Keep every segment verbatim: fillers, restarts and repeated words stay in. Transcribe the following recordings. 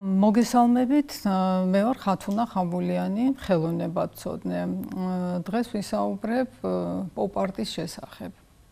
მოგესალმებით, მე ვარ ხათუნა ხაბულიანი, ხელოვნებაცოდნე. დღეს ვისაუბრებ პოპ-არტის შესახებ.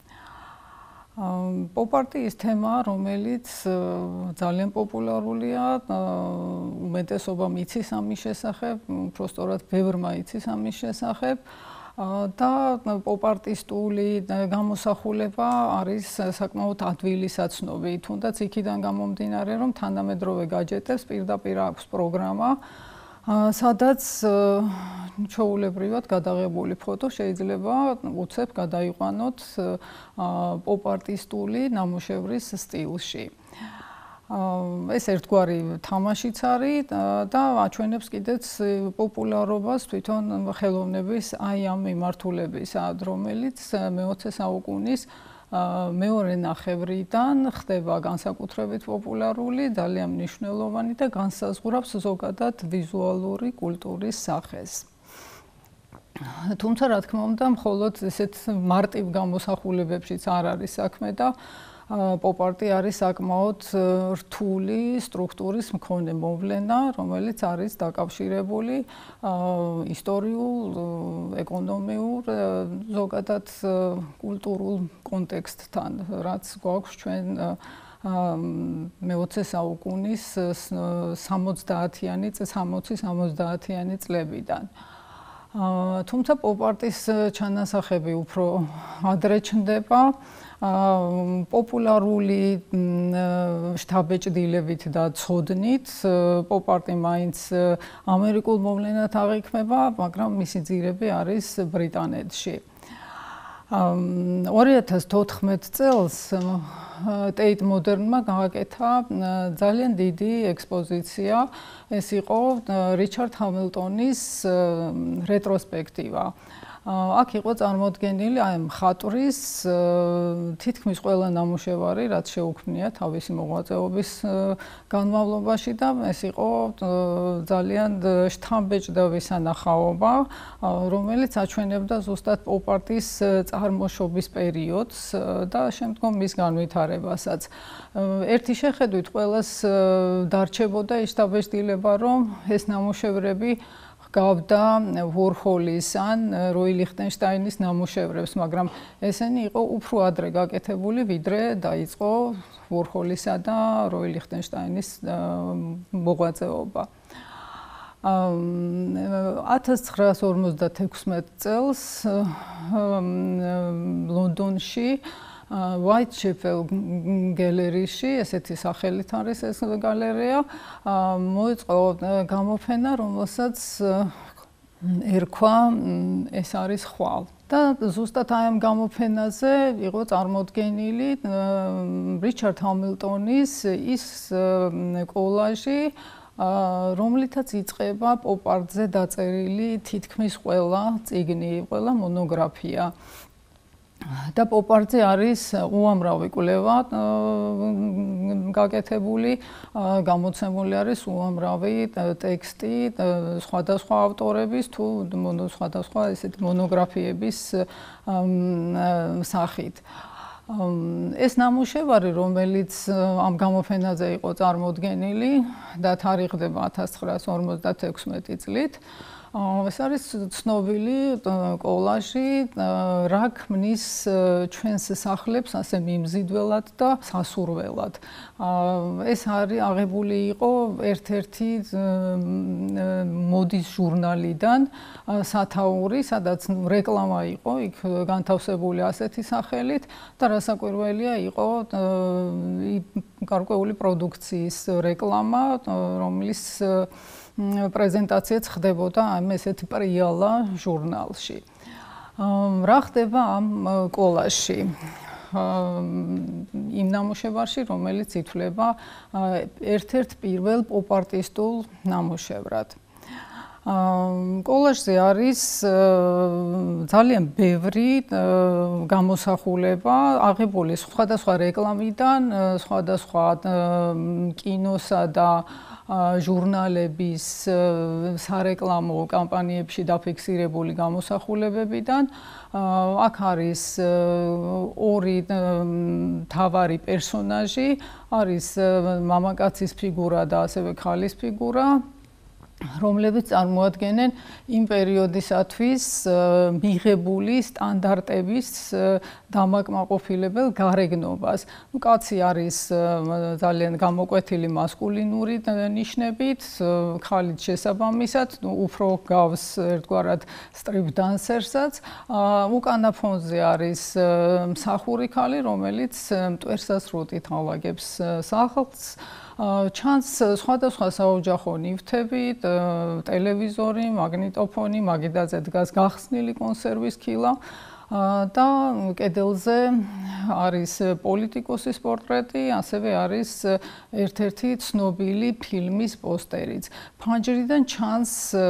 პოპ-არტი ის თემაა, რომელიც ძალიან პოპულარულია, უმეტესობამ იცის ამის შესახებ, უბრალოდ ბევრმა იცის ამის შესახებ. და პოპ-არტისტული გამოსახულება არის საკმაოდ ადვილი საცნობი, თუნდაც იქიდან გამომდინარე, რომ თანამედროვე გაჯეტებს პირდაპირ აქვს პროგრამა, სადაც ჩვეულებრივად გადაღებული ფოტო შეიძლება უცებ გადაიყვანოთ პოპ-არტისტული ნამუშევრის სტილში. ეს ერთგვარი თამაშიც არის და აჩვენებს კიდეც პოპულარობას თვითონ ხელოვნების აი ამ მიმართულებისად, რომელიც მეოცე საუკუნის მეორე ნახევრიდან ხდება განსაკუთრებით პოპულარული, ძალიან მნიშვნელოვანი და განსაზღვრავს ზოგადად ვიზუალური კულტურის სახეს. თუმცა რა თქმა უნდა, მხოლოდ ესეთ მარტივ გამოსახულებებშიც არ არის საქმე და პოპ-არტი არის საკმაოდ რთული სტრუქტურის მქონე მოვლენა, რომელიც არის დაკავშირებული ისტორიულ, ეკონომიურ, ზოგადად კულტურულ კონტექსტთან, რაც გვაქვს ჩვენ მეოცე საუკუნის სამოცდაათიანი სამოცდაათიანი წლებიდან. თუმცა პოპ-არტის ჩანასახები უფრო ადრე ჩნდება. პოპულარული შთაბეჭდილებით და ცოდნით პოპ-არტი მაინც ამერიკულ მოვლენად აღიქმება, მაგრამ მისი ძირები არის ბრიტანეთში. ორი ათას თოთხმეტ წელს ტეიტ მოდერნმა გააკეთა ძალიან დიდი ექსპოზიცია, ეს იყო რიჩარდ ჰამილტონის რეტროსპექტივა. აქ იყო წარმოდგენილი აი მხატვრის თითქმის ყველა ნამუშევარი, რაც შეუქმნია თავისი მოღვაწეობის განმავლობაში და ეს იყო ძალიან შთამბეჭდავი სანახაობა, რომელიც აჩვენებდა ზუსტად პოპ-არტის წარმოშობის პერიოდს და შემდგომ მის განვითარებასაც. ერთი შეხედვით ყველას დარჩებოდა ის შთაბეჭდილება, რომ ეს ნამუშევრები გავდა ვორჰოლის ან როი ლიხტენშტაინის ნამუშევრებს, მაგრამ ესენი იყო უფრო ადრე გაკეთებული, ვიდრე დაიწყო ვორჰოლისა და როი ლიხტენშტაინის მოღვაწეობა. ათას ცხრაას ორმოცდათექვსმეტ წელს ლონდონში Whitechapel გალერეაში, ესეთი სახელით არის ეს გალერეა, მოეწყო გამოფენა, რომელსაც ერქვა ეს არის ხვალ. და ზუსტად აი ამ გამოფენაზე იყო წარმოდგენილი რიჩარდ ჰამილტონის ის კოლაჟი, რომლითაც იწყება პოპ-არტზე დაწერილი თითქმის ყველა წიგნი, ყველა მონოგრაფია. და პოპ-არტზე არის უამრავი კვლევა გაკეთებული, გამოცემული არის უამრავი ტექსტი სხვადასხვა ავტორების თუ სხვადასხვა ესეთი მონოგრაფიების სახით. ეს ნამუშევარი, რომელიც ამ გამოფენაზე იყო წარმოდგენილი და თარიღდება ათას ცხრაას ორმოცდათექვსმეტი წლით, ეს არის ცნობილი კოლაჟი, რა ქმნის ჩვენს სახლებს ასე მიმზიდველად და სასურველად. ეს არის აღებული იყო ერთ-ერთი მოდის ჟურნალიდან სათაური, სადაც რეკლამა იყო, იქ განთავსებული ასეთი სახელით და რასაკვირველია იყო გარკვეული პროდუქციის რეკლამა, რომლის პრეზენტაციაც ხდებოდა ამ ესეთ პრიალა ჟურნალში. რა ხდება ამ კოლაჟში? იმ ნამუშევარში, რომელიც ითვლება ერთ-ერთ პირველ პოპ-არტისტულ ნამუშევრად. კოლაჟზე არის ძალიან ბევრი გამოსახულება აღებული სხვადასხვა რეკლამიდან, სხვადასხვა კინოსა და ჟურნალების სარეკლამო კამპანიებში დაფიქსირებული გამოსახულებებიდან. აქ არის ორი მთავარი პერსონაჟი, არის მამაკაცის ფიგურა და ასევე ქალის ფიგურა, რომლებიც წარმოადგენენ იმ პერიოდისათვის მიღებული სტანდარტების დამაკმაყოფილებელ გარეგნობას. კაცი არის ძალიან გამოკვეთილი მასკულინური ნიშნებით, ქალიც შესაბამისად, უფრო გავს ერთგვარად სტრიპ დანსერსაც. უკანა ფონზე არის მსახური ქალი, რომელიც მტვერსასრუტით ალაგებს სახლს. ჩანს სხვადასხვა საოჯახო ნივთები, ტელევიზორი, მაგნიტოფონი, მაგიდაზე დგას გახსნილი კონსერვის ქილა და კედელზე არის პოლიტიკოსის პორტრეტი, ასევე არის ერთ-ერთი ცნობილი ფილმის პოსტერიც. ფანჯრიდან ჩანს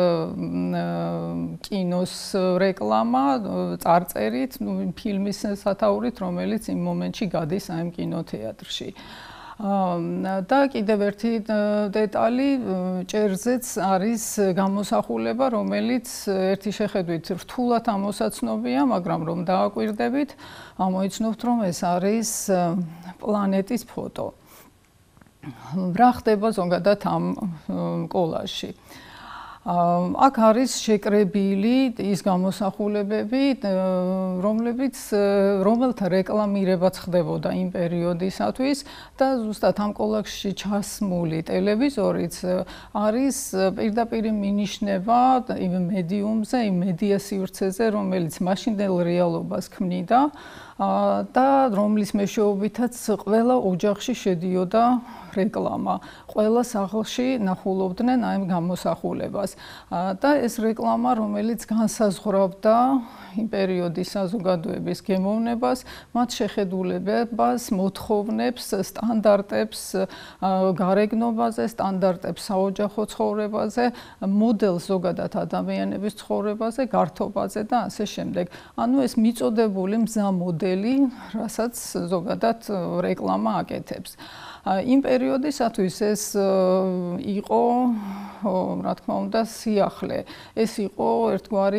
კინოს რეკლამა წარწერით, ფილმის სათაურით, რომელიც იმ მომენტში გადის ამ კინოთეატრში. და კიდევ ერთი დეტალი, ჭერზეც არის გამოსახულება, რომელიც ერთი შეხედვით რთულად ამოსაცნობია, მაგრამ რომ დააკვირდებით, ამოიცნობთ, რომ ეს არის პლანეტის ფოტო. რა ხდება ზოგადად ამ კოლაჟში? აქ არის შეკრებილი ის გამოსახულებები, რომლებიც რომელთა რეკლამირებაც ხდებოდა იმ პერიოდისათვის და ზუსტად ამ კოლაჟში ჩასმული ტელევიზორიც არის პირდაპირ მინიშნება იმ მედიუმზე, იმ მედია სივრცეზე, რომელიც მაშინდელ რეალობას ქმნიდა და რომლის მეშვეობითაც ყველა ოჯახში შედიოდა რეკლამა. ყველა სახლში ნახულობდნენ ამ გამოსახულებას. და ეს რეკლამა, რომელიც განსაზღვრავდა იმ პერიოდის საზოგადოების გემოვნებას, მათ შეხედულებებას, მოთხოვნებს, სტანდარტებს გარეგნობაზე, სტანდარტებს საოჯახო ცხოვრებაზე, მოდელს ზოგადად ადამიანების ცხოვრებაზე, გართობაზე და ასე შემდეგ. ანუ ეს მიწოდებული მზა მოდელი, რასაც ზოგადად რეკლამა აკეთებს. იმ პერიოდისათვის ეს იყო, რა თქმა უნდა, სიახლე. ეს იყო ერთგვარი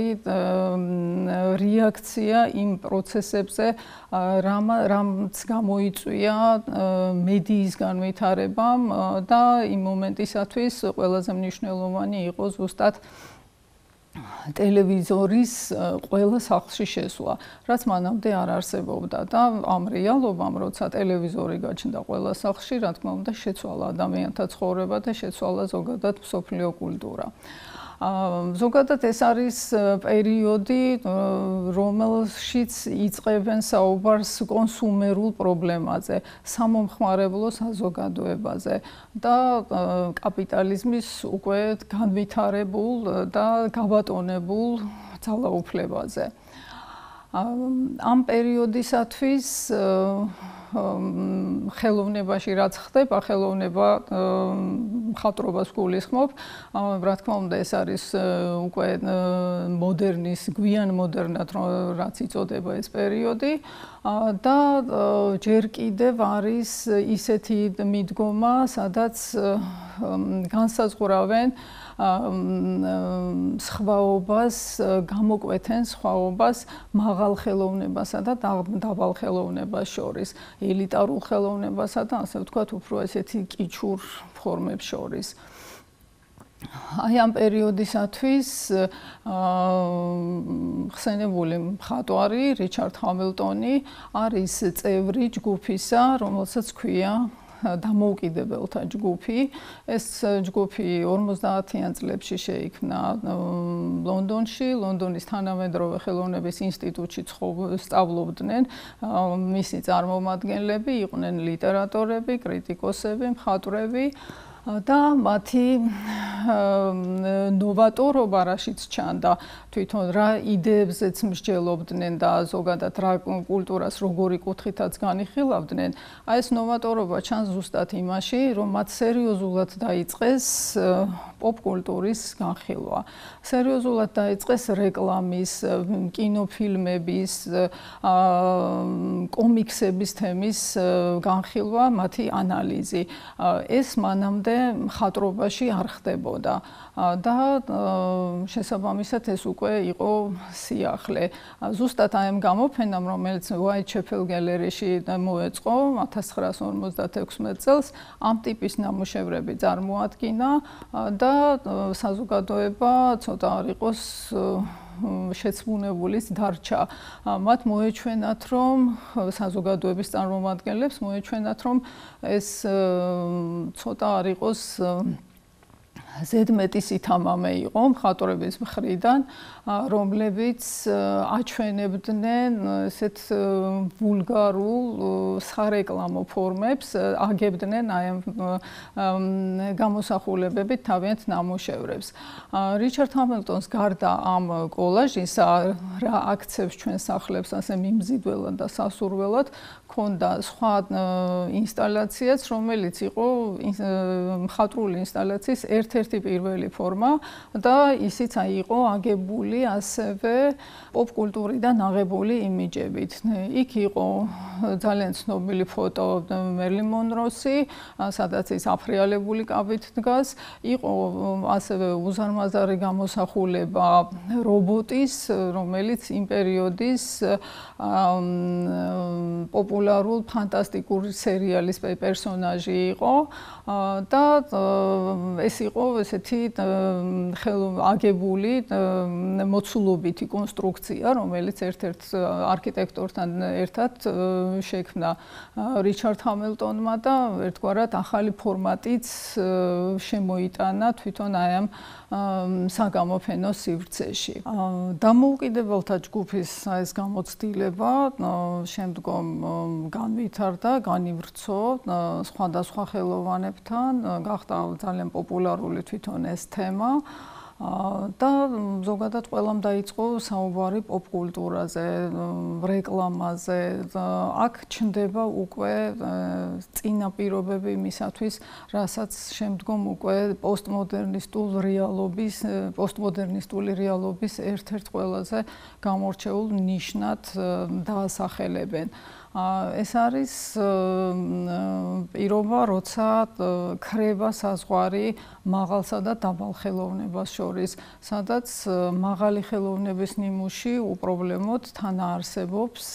რეაქცია იმ პროცესებზე, რამაც გამოიწვია მედიის განვითარებამ და იმ მომენტისათვის ყველაზე მნიშვნელოვანი იყო ზუსტად ტელევიზორის ყველა სახლში შესვლა, რაც მანამდე არ არსებობდა და ამ რეალობამ, როცა ტელევიზორი გაჩნდა ყველა სახლში, რა თქმა უნდა, შეცვალა ადამიანთა ცხოვრება და შეცვალა ზოგადად მსოფლიო კულტურა. ზოგადად ეს არის პერიოდი, რომელშიც იწყებენ საუბარს კონსუმერულ პრობლემაზე, სამომხმარებლო საზოგადოებაზე და კაპიტალიზმის უკვე განვითარებულ და გაბატონებულ ძალაუფლებაზე. ამ პერიოდისათვის ხელოვნებაში რაც ხდება, ხელოვნება მხატვრობას გულისხმობ, რა თქმა უნდა, ეს არის უკვე მოდერნის, გვიან მოდერნად რაც იწოდება ეს პერიოდი და ჯერ კიდევ არის ისეთი მიდგომა, სადაც განსაზღვრავენ სხვაობას, გამოკვეთენ სხვაობას მაღალ ხელოვნებასა და დაბალ ხელოვნებას შორის, ელიტარულ ხელოვნებასა და ასე ვთქვათ, უფრო ესეთი კიჩურ ფორმებს შორის. აი ამ პერიოდისათვის ხსენებული მხატვარი რიჩარდ ჰამილტონი არის წევრი ჯგუფისა, რომელსაც ქვია დამოუკიდებელთა ჯგუფი. ეს ჯგუფი ორმოცდაათიან წლებში შეიქმნა ლონდონში, ლონდონის თანამედროვე ხელოვნების ინსტიტუტში სწავლობდნენ. მისი წარმომადგენლები იყვნენ ლიტერატორები, კრიტიკოსები, მხატვრები. და მათი ნოვატორობა რაშიც ჩანდა, თვითონ რა იდეებზეც მსჯელობდნენ და ზოგადად რა კულტურას როგორი კუთხითაც განიხილავდნენ, აი ეს ნოვატორობა ჩანს ზუსტად იმაში, რომ მათ სერიოზულად დაიწყეს პოპ-კულტურის განხილვა. სერიოზულად დაიწყეს რეკლამის, კინოფილმების, კომიქსების თემის განხილვა, მათი ანალიზი. ეს მანამდე მხატვრობაში არ ხდებოდა და შესაბამისად ეს უკვე იყო სიახლე. ზუსტად აი ამ გამოფენამ, რომელიც Whitechapel Gallery-ში მოეწყო ათას ცხრაასი ორმოცდათექვსმეტ წელს, ამ ტიპის ნამუშევრები წარმოადგინა და საზოგადოება ცოტა არ იყოს შეცმუნებულის დარჩა. მათ მოეჩვენათ, რომ საზოგადოების წარმომადგენლებს მოეჩვენათ, რომ ეს ცოტა არ იყოს ზედმეტი სითამამე იყო მხატვრების მხრიდან, რომლებიც აჩვენებდნენ ესეთ ვულგარულ სარეკლამო ფორმებს, აგებდნენ აი ამ გამოსახულებებით თავიანთ ნამუშევრებს. რიჩარდ ჰამილტონს გარდა ამ კოლაჟისა, რა აქცევს ჩვენ სახლებს ასე მიმზიდველად და სასურველად, ქონდა სხვა ინსტალაციაც, რომელიც იყო მხატვრული ინსტალაციის ერთ-ერთი პირველი ფორმა და ისიც აი იყო აგებული ასევე პოპ-კულტურიდან აღებული იმიჯებით. იქ იყო ძალიან ცნობილი ფოტო მერლინ მონროსი, სადაც ის აფრიალებული კაბით დგას, იყო ასევე უზარმაზარი გამოსახულება რობოტის, რომელიც იმ პერიოდის პოპულარულ ფანტასტიკური სერიალის პერსონაჟი იყო და ეს იყო ესეთი აგებული მოცულობითი კონსტრუქცია, რომელიც ერთ-ერთ არქიტექტორთან ერთად შექმნა რიჩარდ ჰამილტონმა და ერთგვარად ახალი ფორმატიც შემოიტანა თვითონ აი ამ საგამოფენო სივრცეში. დამოუკიდებელთა ჯგუფის ეს გამოცდილება შემდგომ განვითარდა, განივრცო სხვადასხვა ხელოვანებთან, გახდა ძალიან პოპულარული თვითონ ეს თემა და ზოგადად ყველამ დაიწყო საუბარი პოპ-კულტურაზე, რეკლამაზე. აქ ჩნდება უკვე წინა პირობები იმისათვის, რასაც შემდგომ უკვე პოსტმოდერნისტულ რეალობის, პოსტმოდერნისტული რეალობის ერთ-ერთ ყველაზე გამორჩეულ ნიშნად დაასახელებენ. ეს არის პირობა, როცა ქრება საზღვარი მაღალსა და დაბალ ხელოვნებას შორის, სადაც მაღალი ხელოვნების ნიმუში უპრობლემოდ თანაარსებობს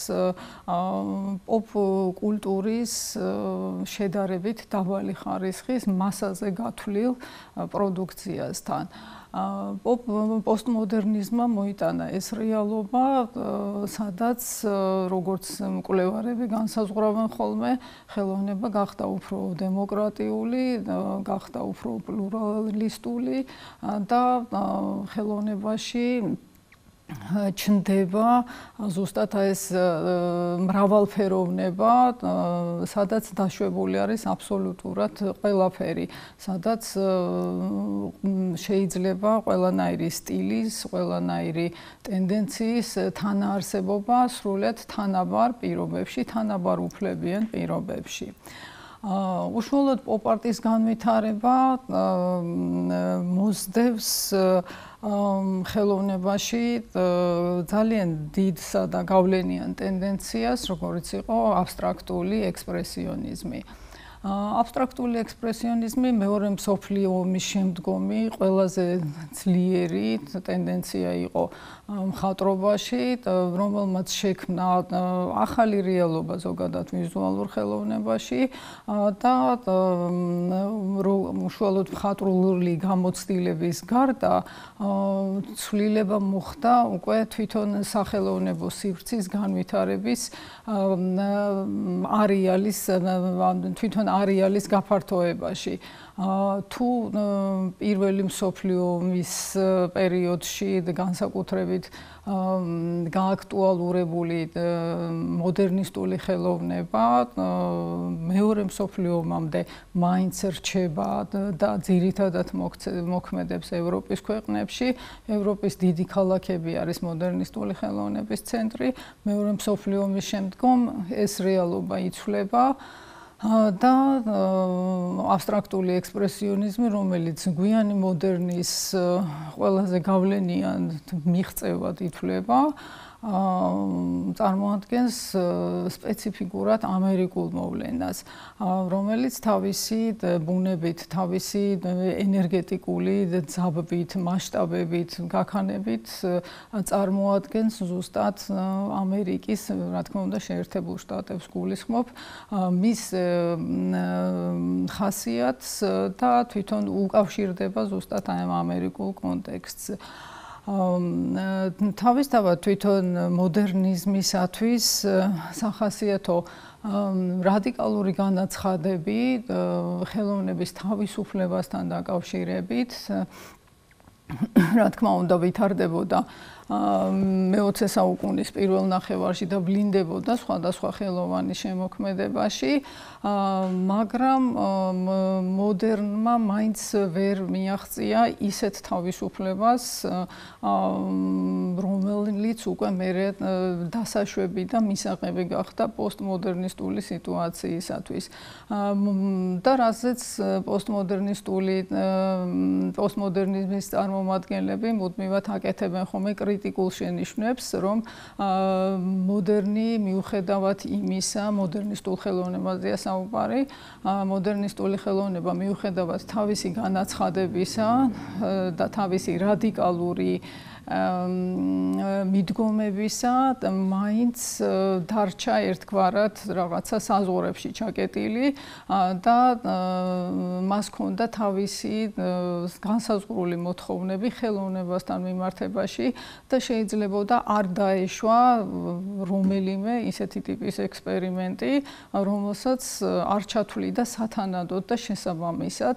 პოპ-კულტურის შედარებით დაბალი ხარისხის მასაზე გათვლილ პროდუქციასთან. პოსტმოდერნიზმმა მოიტანა ეს რეალობა, სადაც როგორც მკვლევარები განსაზღვრავენ ხოლმე, ხელოვნება გახდა უფრო დემოკრატიული, გახდა უფრო პლურალისტული და ხელოვნებაში ჩნდება ზუსტად ეს მრავალფეროვნება, სადაც დაშვებული არის აბსოლუტურად ყველაფერი, სადაც შეიძლება ყველანაირი სტილის, ყველანაირი ტენდენციის თანაარსებობა სრულად თანაბარ პირობებში, თანაბარ უფლებიან პირობებში. უშუალოდ პოპ-არტის განვითარება მოსდევს ხელოვნებაში ძალიან დიდსა და გავლენიან ტენდენციას, როგორც იყო აბსტრაქტული ექსპრესიონიზმი. აბსტრაქტული ექსპრესიონიზმი მეორე მსოფლიო ომის შემდგომი ყველაზე ძლიერი ტენდენცია იყო მხატვრობაში, რომელმაც შექმნა ახალი რეალობა ზოგადად ვიზუალურ ხელოვნებაში და უშუალოდ მხატვრული გამოცდილების გარდა ცვლილება მოხდა უკვე თვითონ სახელოვნებო სივრცის განვითარების არეალის თვითონ არეალის გაფართოებაში. თუ პირველი მსოფლიო ომის პერიოდში განსაკუთრებით გააქტუალურებული მოდერნისტული ხელოვნება მეორე მსოფლიო ომამდე მაინც რჩება და ძირითადად მოქმედებს ევროპის ქვეყნებში. ევროპის დიდი ქალაქები არის მოდერნისტული ხელოვნების ცენტრი. მეორე მსოფლიო ომის შემდგომ ეს რეალობა იცვლება. და აბსტრაქტული ექსპრესიონიზმი, რომელიც გვიანი მოდერნის ყველაზე გავლენიან მიღწევად ითვლება, წარმოადგენს სპეციფიკურად ამერიკულ მოვლენას, რომელიც თავისი ბუნებით, თავისი ენერგეტიკული ძაბვით, მასშტაბებით, გაქანებით წარმოადგენს ზუსტად ამერიკის, რა თქმა უნდა, შეერთებულ შტატებს გულისხმობ, მის ხასიათს და თვითონ უკავშირდება ზუსტად ამ ამერიკულ კონტექსტს. თავისთავად თვითონ მოდერნიზმისათვის სახასიათო რადიკალური განაცხადები ხელოვნების თავისუფლებასთან დაკავშირებით, რა თქმა უნდა, ვითარდებოდა მეოცე საუკუნის პირველ ნახევარში და ვლინდებოდა სხვადასხვა ხელოვანის შემოქმედებაში, მაგრამ მოდერნმა მაინც ვერ მიაღწია ისეთ თავისუფლებას, რომელიც უკვე მერე დასაშვები და მისაღები გახდა პოსტმოდერნისტული სიტუაციისათვის. და რასაც პოსტმოდერნისტული პოსტმოდერნიზმის წარმომადგენლები მუდმივად აკეთებენ ხოლმე კრიტიკულ შენიშვნებს, რომ მოდერნი მიუხედავად იმისა, მოდერნისტულ ხელოვნებაზეა საუბარი, მოდერნისტული ხელოვნება მიუხედავად თავისი განაცხადებისა და თავისი რადიკალური მიდგომებისა, მაინც დარჩა ერთგვარად რაღაცა საზღვრებში ჩაკეტილი და მას ჰქონდა თავისი განსაზღვრული მოთხოვნები ხელოვნებასთან მიმართებაში და შეიძლებოდა არ დაეშვა რომელიმე ისეთი ტიპის ექსპერიმენტი, რომელსაც არ ჩათვლიდა სათანადოდ და შესაბამისად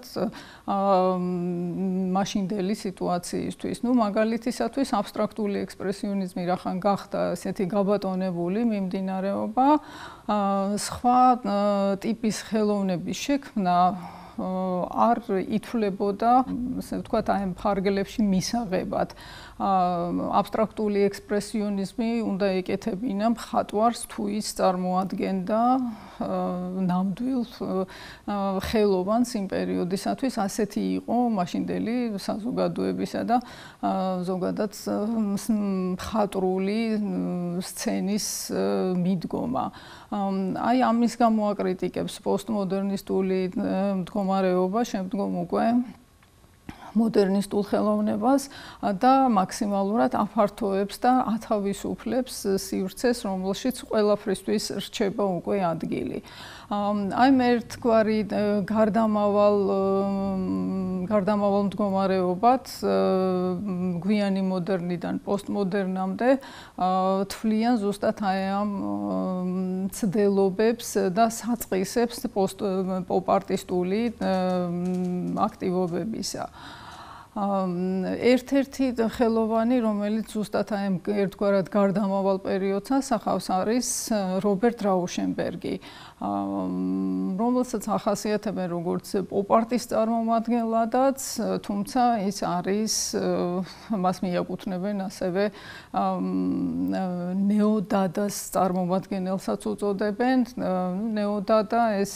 მაშინდელი სიტუაციისთვის. ნუ მაგალითისათვის აბსტრაქტული ექსპრესიონიზმი რახან გახდა ესეთი გაბატონებული მიმდინარეობა, სხვა ტიპის ხელოვნების შექმნა არ ითვლებოდა, ასე ვთქვათ, აი ამ ფარგლებში მისაღებად. აბსტრაქტული ექსპრესიონიზმი უნდა ეკეთებინა მხატვარს თუ ის წარმოადგენდა ნამდვილ ხელოვანს იმ პერიოდისათვის, ასეთი იყო მაშინდელი საზოგადოებისა და ზოგადად მხატვრული სცენის მიდგომა. აი ამის გამო აკრიტიკებს პოსტმოდერნისტული მდგომარეობა შემდგომ უკვე მოდერნისტულ ხელოვნებას და მაქსიმალურად აფართოებს და ათავისუფლებს სივრცეს, რომელშიც ყველაფრისთვის რჩება უკვე ადგილი. აი მე ერთგვარი გარდამავალ გარდამავალ მდგომარეობად გვიანი მოდერნიდან პოსტმოდერნამდე თვლიან ზუსტად აი ამ ცდილობებს და საწყისებს პოპ-არტისტული აქტივობებისა. ერთ-ერთი ხელოვანი, რომელიც ზუსტად აი ამ ერთგვარად გარდამავალ პერიოდს ასახავს, არის რობერტ რაუშენბერგი, რომელსაც ახასიათებენ როგორც პოპ-არტის წარმომადგენლადაც, თუმცა ის არის, მას მიაკუთვნებენ ასევე ნეოდადას წარმომადგენელსაც უწოდებენ. ნეოდადა ეს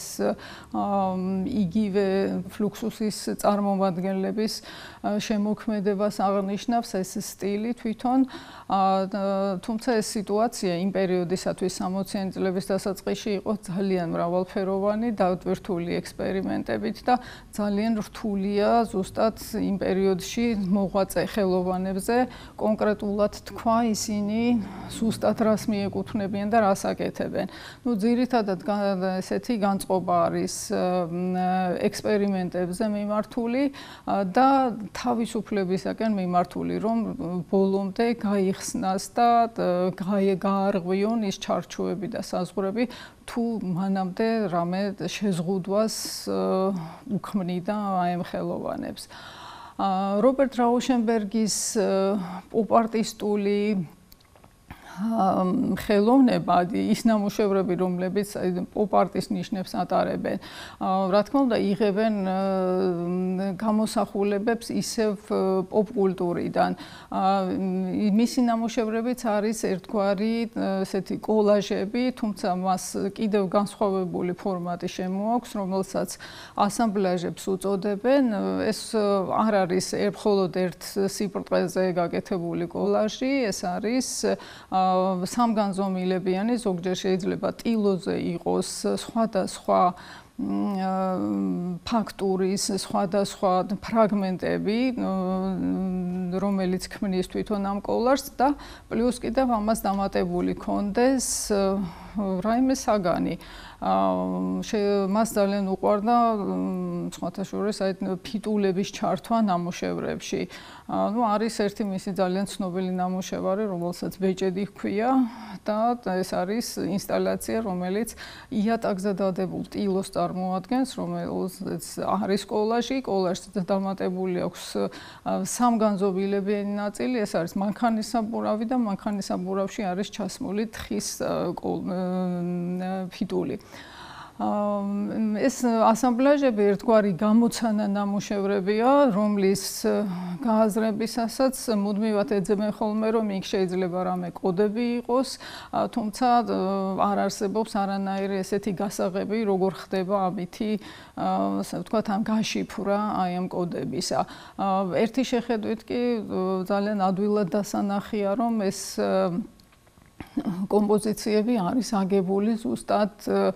იგივე ფლუქსუსის წარმომადგენლების შემოქმედებას აღნიშნავს, ეს სტილი თვითონ, თუმცა ეს სიტუაცია იმ პერიოდისათვის სამოციანი წლების დასაწყისში იყო ძალიან მრავალფეროვანი, დაუტვირთული ექსპერიმენტებით და ძალიან რთულია ზუსტად იმ პერიოდში მოღვაწე ხელოვანებზე კონკრეტულად თქვა ისინი ზუსტად რას მიეკუთვნებიან და რას აკეთებენ. ნუ ძირითადად ესეთი განწყობა არის ექსპერიმენტებზე მიმართული და თავისუფლებისაკენ მიმართული, რომ ბოლომდე გაიხსნას და გაარღვიონ ის ჩარჩოები და საზღვრები, თუ მანამდე რამე შეზღუდვას უქმნიდა აი ამ ხელოვანებს. რობერტ რაუშენბერგის პოპ-არტისტული ხელოვნება, ის ნამუშევრები, რომლებიც პოპ არტის ნიშნებს ატარებენ, რა თქმა უნდა, იღებენ გამოსახულებებს ისევ პოპ კულტურიდან. მისი ნამუშევრებიც არის ერთგვარი ესეთი კოლაჟები, თუმცა მას კიდევ განსხვავებული ფორმატი შემოაქვს, რომელსაც ასამბლაჟებს უწოდებენ. ეს არ არის მხოლოდ ერთ სიბრტყეზე გაკეთებული კოლაჟი, ეს არის სამგანზომილებიანი, ზოგჯერ შეიძლება ტილოზე იყოს სხვადასხვა ფაქტურის სხვადასხვა ფრაგმენტები, რომელიც ქმნის თვითონ ამ კოლაჟს და პლუს კიდევ ამას დამატებული კონდეს რაიმე საგანი. მას ძალიან უყვარდა სხვათა შორის აი ფიტულების ჩართვა ნამუშევრებში. ნუ არის ერთი მისი ძალიან ცნობილი ნამუშევარი, რომელსაც ბეჭედი ჰქვია და ეს არის ინსტალაცია, რომელიც იატაკზე დადებულ ტილოს წარმოადგენს, რომელსაც არის კოლაჟი, კოლაჟზე დამატებული აქვს სამგანზომილებიანი ნაწილი, ეს არის მანქანისაბურავი და მანქანისაბურავში არის ჩასმული თხის ფიტული. ეს ასამბლაჟები ერთგვარი გამოცანა ნამუშევრებია, რომლის გააზრებისასაც მუდმივად ეძებენ ხოლმე, რომ იქ შეიძლება რამე კოდები იყოს, თუმცა არ არსებობს არანაირი ესეთი გასაღები, როგორ ხდება ამითი, ასე ვთქვათ, ამ გაშიფრვა აი ამ კოდებისა. ერთი შეხედვით კი ძალიან ადვილად დასანახია, რომ ეს კომპოზიციები არის აგებული ზუსტად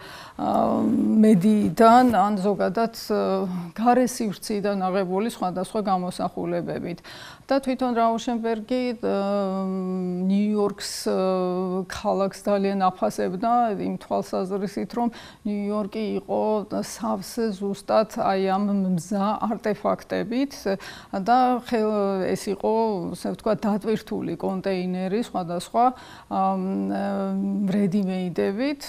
მედიიდან ან ზოგადად გარე სივრციდან აღებული სხვადასხვა გამოსახულებებით. და თვითონ რაუშენბერგი ნიუ-იორკს ქალაქს ძალიან აფასებდა იმ თვალსაზრისით, რომ ნიუ-იორკი იყო სავსე ზუსტად აი ამ მზა არტეფაქტებით და ეს იყო, ასე ვთქვათ, დატვირთული კონტეინერი სხვადასხვა ready-made-ებით,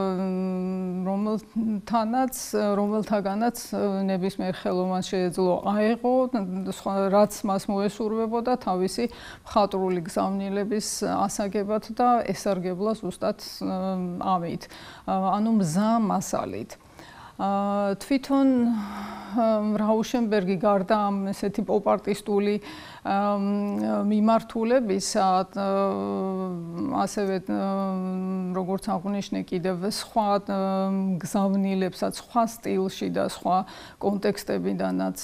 რომელთანაც, რომელთაგანაც ნებისმიერ ხელოვანს შეეძლო აეღო, რაც მას მოესურვებოდა თავისი მხატვრული გზავნილების ასაგებად და ესარგებლა ზუსტად ამით, ანუ მზა მასალით. თვითონ რაუშენბერგი გარდა ამ ესეთი პოპ-არტისტული მიმართულებისა, ასევე როგორც აღვნიშნე კიდევ სხვა გზავნილებსაც სხვა სტილში და სხვა კონტექსტებიდანაც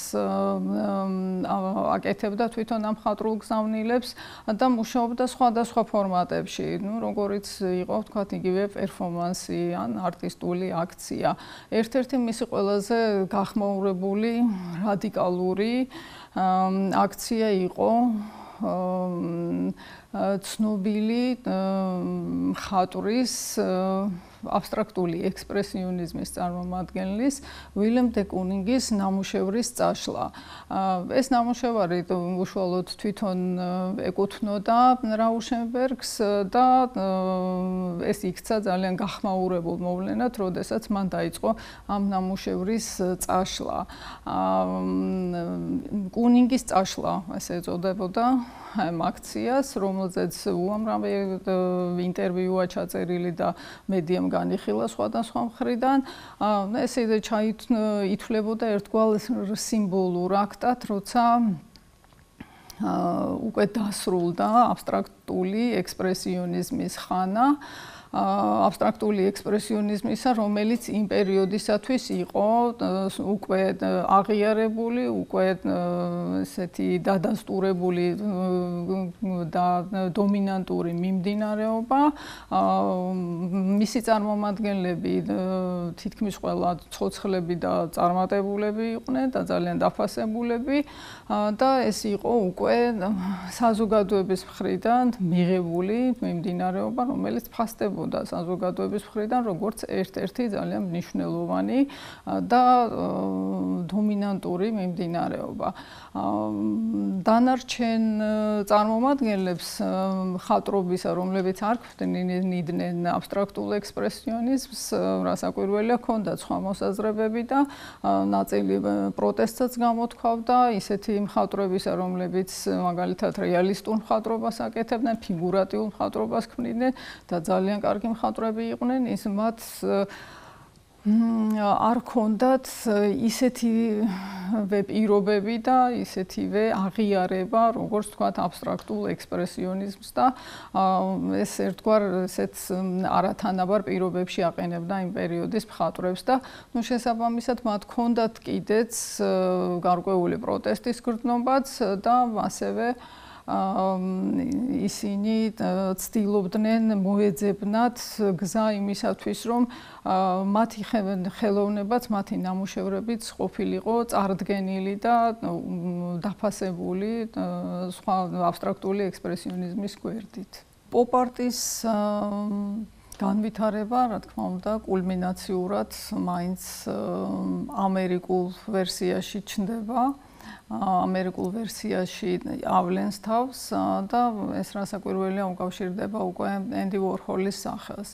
აკეთებდა თვითონ ამ მხატვრულ გზავნილებს და მუშაობდა სხვადასხვა ფორმატებში, ну, როგორიც იყო, ვთქვათ, იგივე პერფორმანსი ან არტისტული აქცია. ერთ-ერთი მისი ყველაზე გახმაურებული რადიკალური აქცია იყო ცნობილი მხატვრის აბსტრაქტული ექსპრესიონიზმის წარმომადგენლის ვილემ დე კუნინგის ნამუშევრის წაშლა. ეს ნამუშევარი უშუალოდ თვითონ ეკუთვნოდა რაუშენბერგს და ეს იქცა ძალიან გახმაურებულ მოვლენად, როდესაც მან დაიწყო ამ ნამუშევრის წაშლა. კუნინგის წაშლა, ესე ეწოდებოდა ამ აქციას, რომელზეც უამრავი ინტერვიუა ჩაწერილი და მედიამ განიხილა სხვადასხვა მხრიდან. ეს ითვლებოდა ერთგვარ სიმბოლურ აქტად, როცა უკვე დასრულდა აბსტრაქტული ექსპრესიონიზმის ხანა. აბსტრაქტული ექსპრესიონიზმისა, რომელიც იმ პერიოდისათვის იყო უკვე აღიარებული, უკვე ესეთი დადასტურებული და დომინანტური მიმდინარეობა. მისი წარმომადგენლები თითქმის ყველა ცოცხლები და წარმატებულები იყვნენ და ძალიან დაფასებულები და ეს იყო უკვე საზოგადოების მხრიდან მიღებული მიმდინარეობა, რომელიც ფასდებოდა საზოგადოების მხრიდან როგორც ერთ-ერთი ძალიან მნიშვნელოვანი და დომინანტური მიმდინარეობა. დანარჩენ წარმომადგენლებს მხატვრობისა, რომლებიც არ ხვდნენ აბსტრაქტულ აბსტრაქტულ ექსპრესიონიზმს, რასაკვირველია, ჰქონდა სხვა მოსაზრებები და ნაწილი პროტესტსაც გამოთქვავდა, ისეთი მხატვრებისა, რომლებიც მაგალითად რეალისტურ მხატვრობას აკეთებდნენ, ფიგურატიულ მხატვრობას ქმნიდნენ და ძალიან კარგი მხატვრები იყვნენ, ის მათ არ ჰქონდათ ისეთივე პირობები და ისეთივე აღიარება, როგორც თქვათ, აბსტრაქტულ ექსპრესიონიზმს და ეს ერთგვარ ესეთ არათანაბარ პირობებში აყენებდა იმ პერიოდის მხატვრებს და ნუ შესაბამისად მათ ჰქონდათ კიდეც გარკვეული პროტესტის გრძნობაც და ასევე ისინი ცდილობდნენ მოეძებნათ გზა იმისათვის, რომ მათი ხელოვნებაც, მათი ნამუშევრებიც ყოფილიყო წარდგენილი და დაფასებული სხვა აბსტრაქტული ექსპრესიონიზმის გვერდით. პოპ-არტის განვითარება, რა თქმა უნდა, კულმინაციურად მაინც ამერიკულ ვერსიაში ჩნდება. ამერიკულ ვერსიაში ავლენს თავს და ეს რასაკვირველია უკავშირდება უკვე ენდი უორჰოლის სახელს.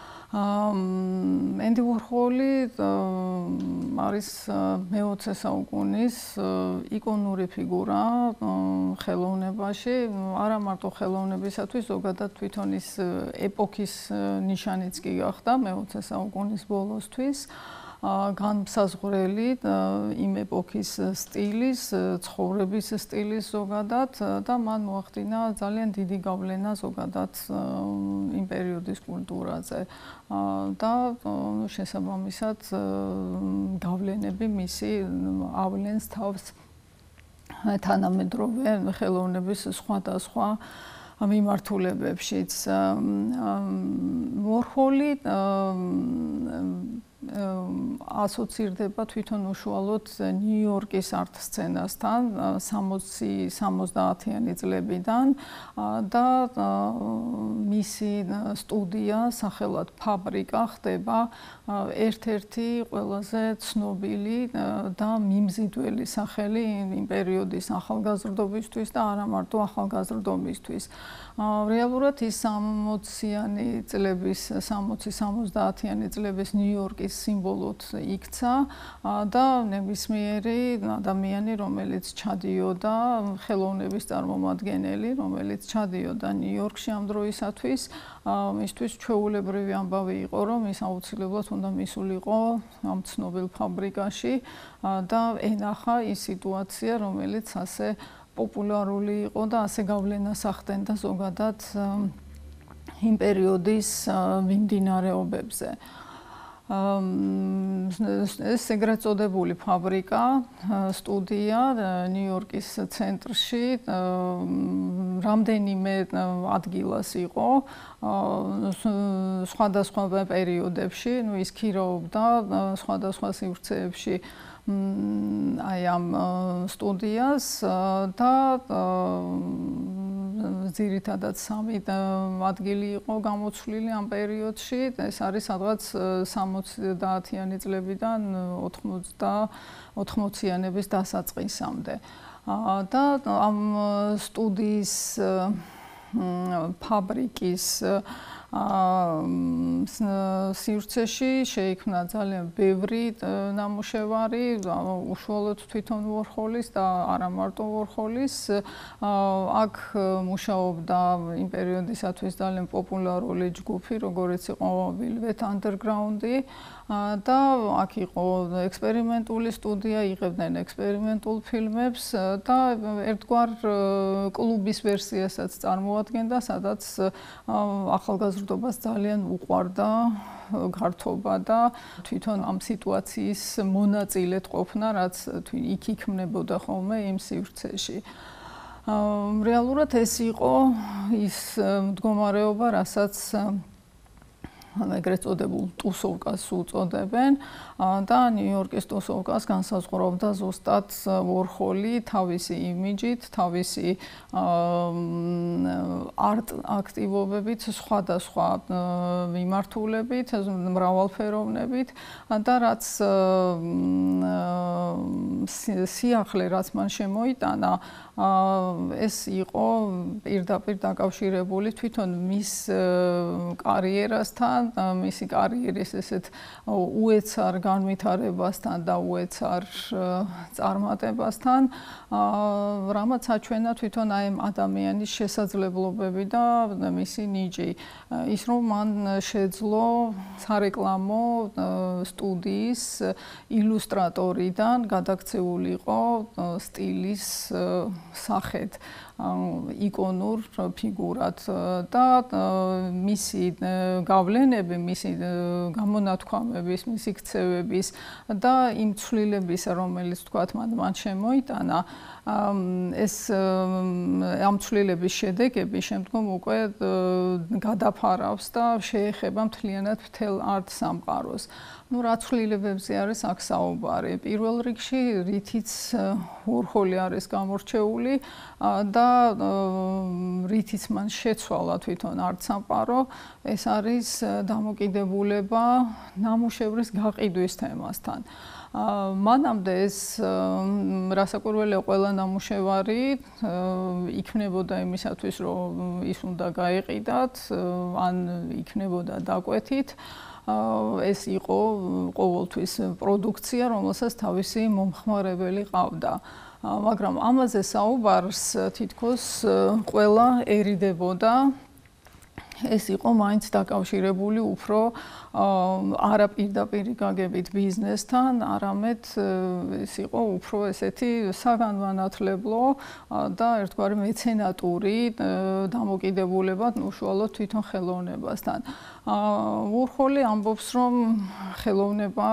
ენდი უორჰოლი არის მეოცე საუკუნის იკონური ფიგურა ხელოვნებაში, არა მარტო ხელოვნებისათვის, ზოგადად თვითონ ის ეპოქის ნიშანიც კი გახდა მეოცე საუკუნის ბოლოსთვის. განმსაზღვრელი იმ ეპოქის სტილის, ცხოვრების სტილის ზოგადად და მან მოახდინა ძალიან დიდი გავლენა ზოგადად იმ პერიოდის კულტურაზე და შესაბამისად გავლენები მისი ავლენს თავს თანამედროვე ხელოვნების სხვადასხვა მიმართულებებშიც. უორჰოლი ასოცირდება თვითონ უშუალოდ ნიუ-იორკის არტ სცენასთან სამოცი სამოცდაათიანი წლებიდან და მისი სტუდია სახელად ფაბრიკა ხდება ერთ-ერთი ყველაზე ცნობილი და მიმზიდველი სახელი იმ პერიოდის ახალგაზრდობისთვის და არა მარტო ახალგაზრდობისთვის. რეალურად ის სამოციანი წლების, სამოცი სამოცდაათიანი წლების ნიუ-იორკის სიმბოლოდ იქცა და ნებისმიერი ადამიანი, რომელიც ჩადიოდა, ხელოვნების წარმომადგენელი, რომელიც ჩადიოდა ნიუ-იორკში ამ დროისათვის, მისთვის ჩვეულებრივი ამბავი იყო, რომ ის აუცილებლად უნდა მისულიყო ამ ცნობილ ფაბრიკაში და ენახა ის სიტუაცია, რომელიც ასე პოპულარული იყო და ასე გავლენას ახდენდა ზოგადად იმ პერიოდის მიმდინარეობებზე. ეს ეგრეთ წოდებული ფაბრიკა, სტუდია ნიუ-იორკის ცენტრში რამდენიმე ადგილას იყო სხვადასხვა პერიოდებში, ნუ ის ქირაობდა სხვადასხვა სივრცეებში აი ამ სტუდიას და ძირითადად სამი ადგილი იყო გამოცვლილი ამ პერიოდში. ეს არის სადღაც სამოცდაათიანი წლებიდან ოცდაათიანების დასაწყისამდე. და ამ სტუდიის ფაბრიკის სივრცეში შეიქმნა ძალიან ბევრი ნამუშევარი, უშუალოდ თვითონ უორჰოლის და არა მარტო უორჰოლის. აქ მუშაობდა იმ პერიოდისათვის ძალიან პოპულარული ჯგუფი, როგორიც იყო Velvet Underground და აქ იყო ექსპერიმენტული სტუდია, იღებდნენ ექსპერიმენტულ ფილმებს და ერთგვარ კლუბის ვერსიასაც წარმოადგენდა, სადაც ახალგაზრდობას ძალიან უყვარდა გართობა და თვითონ ამ სიტუაციის მონაწილედ ყოფნა, რაც იქ იქმნებოდა ხოლმე იმ სივრცეში. რეალურად ეს იყო ის მდგომარეობა, რასაც ეგრეთ წოდებულ ტუსოვკას უწოდებენ და ნიუ-იორკის ტუსოვკას განსაზღვრავდა ზუსტად უორჰოლი თავისი იმიჯით, თავისი არტ აქტივობებით, სხვადასხვა მიმართულებით, მრავალფეროვნებით და რაც სიახლე, რაც მან შემოიტანა, ეს იყო პირდაპირ დაკავშირებული თვითონ მის კარიერასთან მისი კარიერის ესეთ უეცარ განვითარებასთან და უეცარ წარმატებასთან, რამაც აჩვენა თვითონ აი ამ ადამიანის შესაძლებლობები და მისი ნიჭი. ის რომ მან შეძლო სარეკლამო სტუდიის ილუსტრატორიდან გადაქცეულიყო სტილის სახედ იკონურ ფიგურად და მისი გავლენები, მისი გამონათქვამების, მისი ქცევების და იმ ცვლილების, რომელიც თქვათ მან შემოიტანა, ეს ამ ცვლილების შედეგები შემდგომ უკვე გადაფარავს და შეეხება მთლიანად მთელ არტ სამყაროს. ну რა ცვლილებებზე არის აქ საუბარი? პირველ რიგში რითიც უორჰოლი არის გამორჩეული და რითიც მან შეცვალა თვითონ არტ სამყარო, ეს არის დამოკიდებულება ნამუშევრის გაყიდვის თემასთან. მანამდე ეს რასაკვირველია ყველა ნამუშევარი იქნებოდა იმისათვის, რომ ის უნდა გაეყიდათ, ან იქნებოდა დაკვეთით. ეს იყო ყოველთვის პროდუქცია, რომელსაც თავისი მომხმარებელი ყავდა. მაგრამ ამაზე საუბარს თითქოს ყველა ერიდებოდა. ეს იყო მაინც დაკავშირებული უფრო არა პირდაპირი გაგებით ბიზნესთან, არამედ ეს იყო უფრო ესეთი საგანმანათლებლო და ერთგვარი მეცენატური დამოკიდებულება უშუალოდ თვითონ ხელოვნებასთან. უორჰოლი ამბობს, რომ ხელოვნება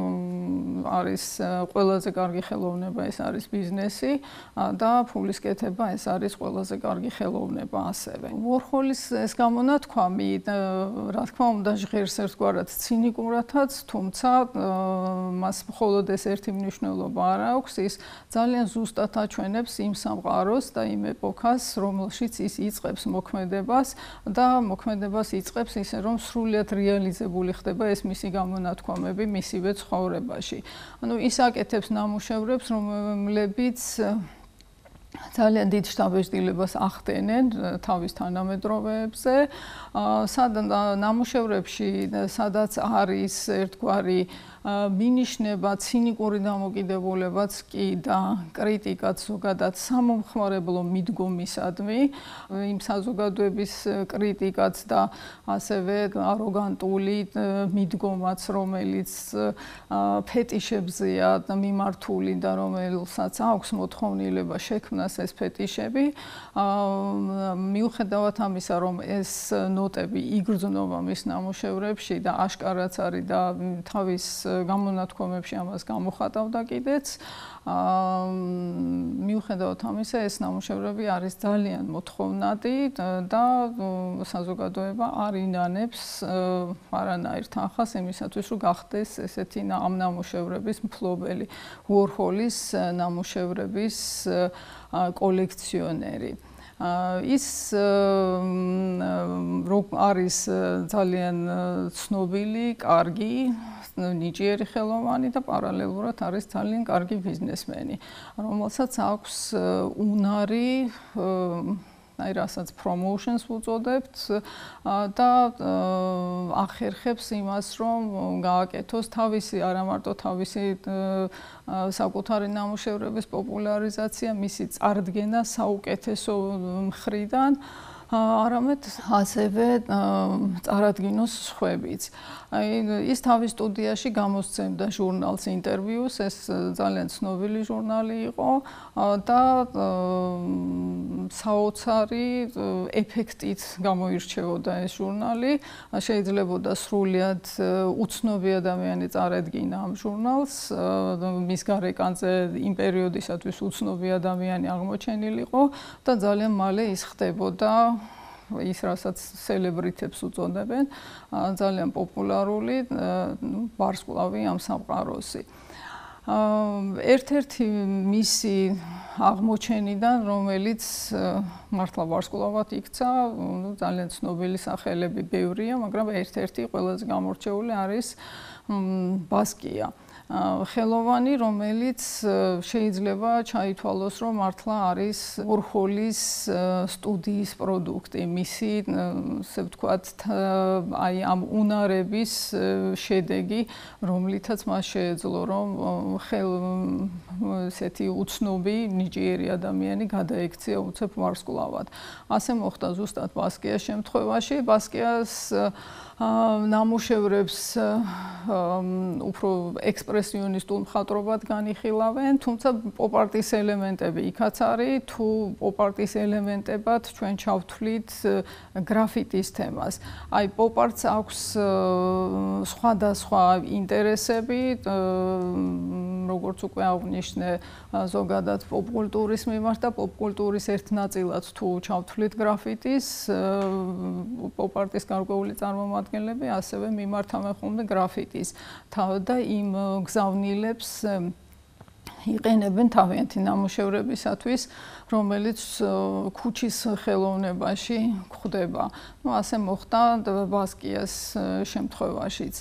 არის ყველაზე კარგი ხელოვნება, ეს არის ბიზნესი და ფულის კეთება ეს არის ყველაზე კარგი ხელოვნება ასევე. უორჰოლის ეს გამონათქვამი, რა თქმა უნდა, ჟღერს ერთგვარად ცინიკურათაც, თუმცა მას მხოლოდ ეს ერთი მნიშვნელობა არ აქვს, ის ძალიან ზუსტად აჩვენებს იმ სამყაროს და იმ ეპოქას, რომელშიც ის იწყებს მოქმედებას და მოქმედებას იწყებს ისე, რომ სრულიად რეალიზებული ხდება ეს მისი გამონათქვამები მისივე ცხოვრებაში. ანუ ის აკეთებს ნამუშევრებს, რომლებიც ძალიან დიდ შთაბეჭდილებას ახდენენ თავის თანამედროვეებზე. ნამუშევრებში, სადაც არის ერთგვარი მინიშნება, ცინიკური დამოკიდებულებაც კი და კრიტიკაც ზოგადად სამომხმარებლო მიდგომისადმი, იმ საზოგადოების კრიტიკაც და ასევე აროგანტული მიდგომაც, რომელიც ფეტიშებზეა მიმართული და რომელსაც აქვს მოთხოვნილება შექმნას ეს ფეტიშები, მიუხედავად ამისა, რომ ეს ნოტები იგრძნობა მის ნამუშევრებში და აშკარაც არის და თავის გამონათქვამებში ამას გამოხატავდა კიდეც. მიუხედავად ამისა, ეს ნამუშევრები არის ძალიან მოთხოვნადი და საზოგადოება არ ინანებს არანაირ თანხას იმისათვის, რომ გახდეს ესეთი ამ ნამუშევრების მფლობელი, უორჰოლის ნამუშევრების კოლექციონერი. ის არის ძალიან ცნობილი, კარგი, ნიჭიერი ხელოვანი და პარალელურად არის ძალიან კარგი ბიზნესმენი, რომელსაც აქვს უნარი აი რასაც promotions ვუწოდებთ და ახერხებს იმას, რომ გააკეთოს თავისი, არა მარტო თავისი საკუთარი ნამუშევრების პოპულარიზაცია, მისი წარდგენა საუკეთესო მხრიდან, არამედ ასევე წარადგინოს სხვებიც. აი ის თავის სტუდიაში გამოსცემდა ჟურნალს ინტერვიუს, ეს ძალიან ცნობილი ჟურნალი იყო და საოცარი ეფექტით გამოირჩეოდა ეს ჟურნალი. შეიძლებოდა სრულიად უცნობი ადამიანი წარედგინა ამ ჟურნალს, მის გარეკანზე იმ პერიოდისათვის უცნობი ადამიანი აღმოჩენილიყო და ძალიან მალე ის ხდებოდა ის რასაც სელებრიტებს უწოდებენ, ძალიან პოპულარული, ნუ ვარსკვლავი ამ სამყაროსი. ერთ-ერთი მისი აღმოჩენიდან, რომელიც მართლა ვარსკვლავად იქცა, ნუ ძალიან ცნობილი სახელები ბევრია, მაგრამ ერთ-ერთი ყველაზე გამორჩეული არის ბასკია. ხელოვანი, რომელიც შეიძლება ჩაითვალოს, რომ მართლა არის ორჰოლის სტუდიის პროდუქტი, მისი, ასე ვთქვათ, აი ამ უნარების შედეგი, რომლითაც მას შეეძლო, რომ ხელ ესეთი უცნობი ნიჭიერი ადამიანი გადაექცია უცებ ვარსკვლავად. ასე მოხდა ზუსტად ბასკიას შემთხვევაში. ბასკიას ნამუშევრებს უფრო ექსპრესიონისტულ მხატვრობად განიხილავენ, თუმცა პოპ-არტის ელემენტები იქაც არის, თუ პოპ-არტის ელემენტებად ჩვენ ჩავთვლით გრაფიტის თემას. აი პოპ-არტს აქვს სხვადასხვა ინტერესები, როგორც უკვე აღნიშნე, ზოგადად პოპ-კულტურის მიმართ და პოპ-კულტურის ერთ ნაწილად თუ ჩავთვლით გრაფიტის, პოპ-არტის გარკვეული წარმომადგენლები ასევე მიმართავენ ხოლმე გრაფიტის და იმ გზავნილებს იყენებენ თავიანთი ნამუშევრებისათვის, რომელიც ქუჩის ხელოვნებაში გვხვდება. ნუ ასე მოხდა ბასკიას შემთხვევაშიც.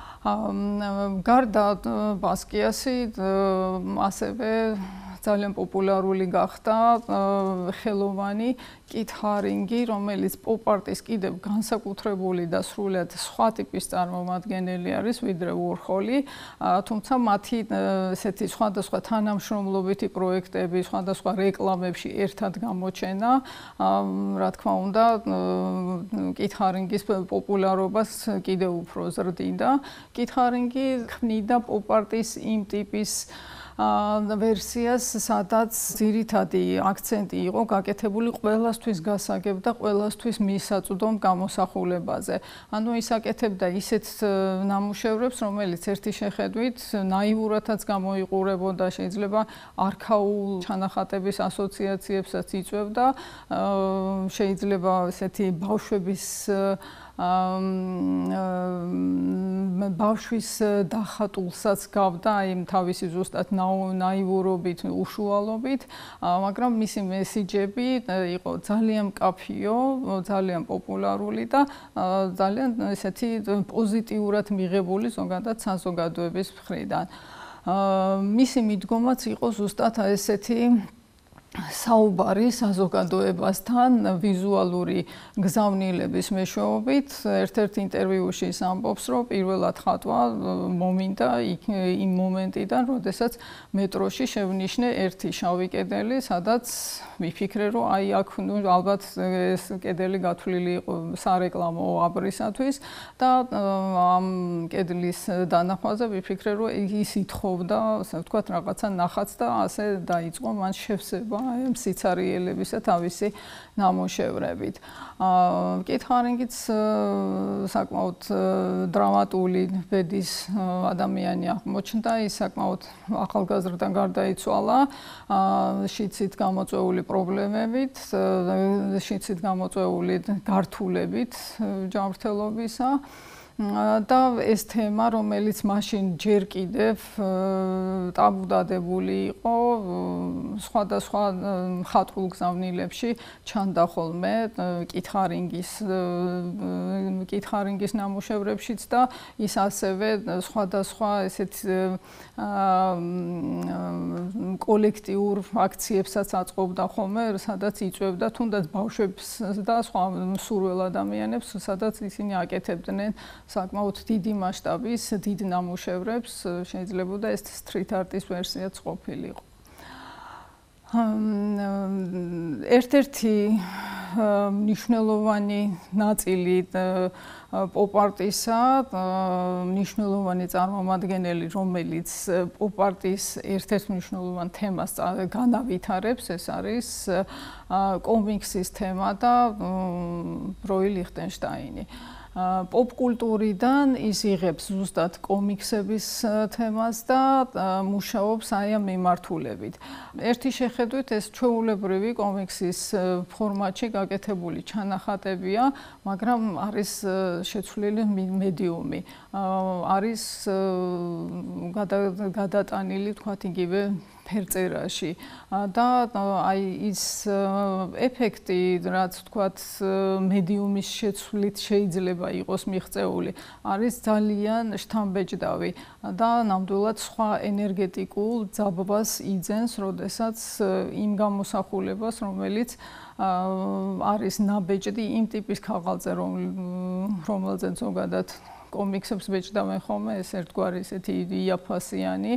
გარდა ბასკიასი ასევე ძალიან პოპულარული გახდა ხელოვანი კით ჰარინგი, რომელიც პოპ-არტის კიდევ განსაკუთრებული და სრულიად სხვა ტიპის წარმომადგენელი არის, ვიდრე უორჰოლი, თუმცა მათი ესეთი სხვადასხვა თანამშრომლობითი პროექტები, სხვადასხვა რეკლამებში ერთად გამოჩენა, რა თქმა უნდა, კით ჰარინგის პოპულარობას კიდევ უფრო ზრდიდა. კით ჰარინგი ქმნიდა პოპ-არტის იმ ტიპის ვერსიას, სადაც ძირითადი აქცენტი იყო გაკეთებული ყველასთვის გასაგებ და ყველასთვის მისაწვდომ გამოსახულებაზე. ანუ ის აკეთებდა ისეთ ნამუშევრებს, რომელიც ერთი შეხედვით ნაივურადაც გამოიყურებოდა, შეიძლება არქაულ ჩანახატების ასოციაციებსაც იწვევდა, შეიძლება ესეთი ბავშვების ბავშვის დახატულსაც გავდა იმ თავისი ზუსტად ნაივურობით, უშუალობით, მაგრამ მისი მესიჯები იყო ძალიან მკაფიო, ძალიან პოპულარული და ძალიან ესეთი პოზიტიურად მიღებული ზოგადად საზოგადოების მხრიდან. მისი მიდგომაც იყო ზუსტად ესეთი საუბარი საზოგადოებასთან ვიზუალური გზავნილების მეშვეობით. ერთ-ერთ ინტერვიუში ის ამბობს, რომ პირველად ხატვა მომინდა იმ მომენტიდან, როდესაც მეტროში შევნიშნე ერთი შავი კედელი, სადაც ვიფიქრე, რომ აი აქ ნუ ალბათ ეს კედელი გათვლილი იყო სარეკლამო აბრისათვის და ამ კედლის დანახვაზე ვიფიქრე, რომ ის ითხოვდა, ასე ვთქვათ, რაღაცა ნახატს და ასე დაიწყო მან შევსება აი ამ სიცარიელებისა თავისი ნამუშევრებით. კით ჰარინგიც საკმაოდ დრამატული ბედის ადამიანი აღმოჩნდა, ის საკმაოდ ახალგაზრდა გარდაიცვალა, შიცით გამოწვეული პრობლემებით, შიცით გამოწვეული გართულებით ჯანმრთელობისა. და ეს თემა, რომელიც მაშინ ჯერ კიდევ ტაბუდადებული იყო, სხვადასხვა მხატვრულ გზავნილებში ჩანდა ხოლმე კით ჰარინგის კით ჰარინგის ნამუშევრებშიც და ის ასევე სხვადასხვა ესეთ კოლექტიურ აქციებსაც აწყობდა ხოლმე, სადაც იწვევდა თუნდაც ბავშვებს და სხვა მსურველ ადამიანებს, სადაც ისინი აკეთებდნენ საკმაოდ დიდი მასშტაბის დიდ ნამუშევრებს, შეიძლება და ეს სტრით არტის ვერსიაც ყოფილიყო. ერთ-ერთი მნიშვნელოვანი ნაწილი პოპ-არტისა, მნიშვნელოვანი წარმომადგენელი, რომელიც პოპ-არტის ერთ-ერთ მნიშვნელოვან თემას განავითარებს, ეს არის კომიქსის თემა და როი ლიხტენშტაინი. პოპ-კულტურიდან ის იღებს ზუსტად კომიქსების თემას და მუშაობს აი ამ მიმართულებით. ერთი შეხედვით ეს ჩვეულებრივი კომიქსის ფორმატში გაკეთებული ჩანახატებია, მაგრამ არის შეცვლილი მედიუმი. არის გადატანილი, თქვათ, იგივე ფერწერაში და აი ის ეფექტი, რაც თქვათ მედიუმის შეცვლით შეიძლება იყოს მიღწეული, არის ძალიან შთამბეჭდავი და ნამდვილად სხვა ენერგეტიკულ ძაბვას იძენს, როდესაც იმ გამოსახულებას, რომელიც არის ნაბეჭდი იმ ტიპის ქაღალდზე, რომელზეც ზოგადად კომიქსებს ბეჭდავენ ხოლმე, ეს ერთგვარი ესეთი იაფასიანი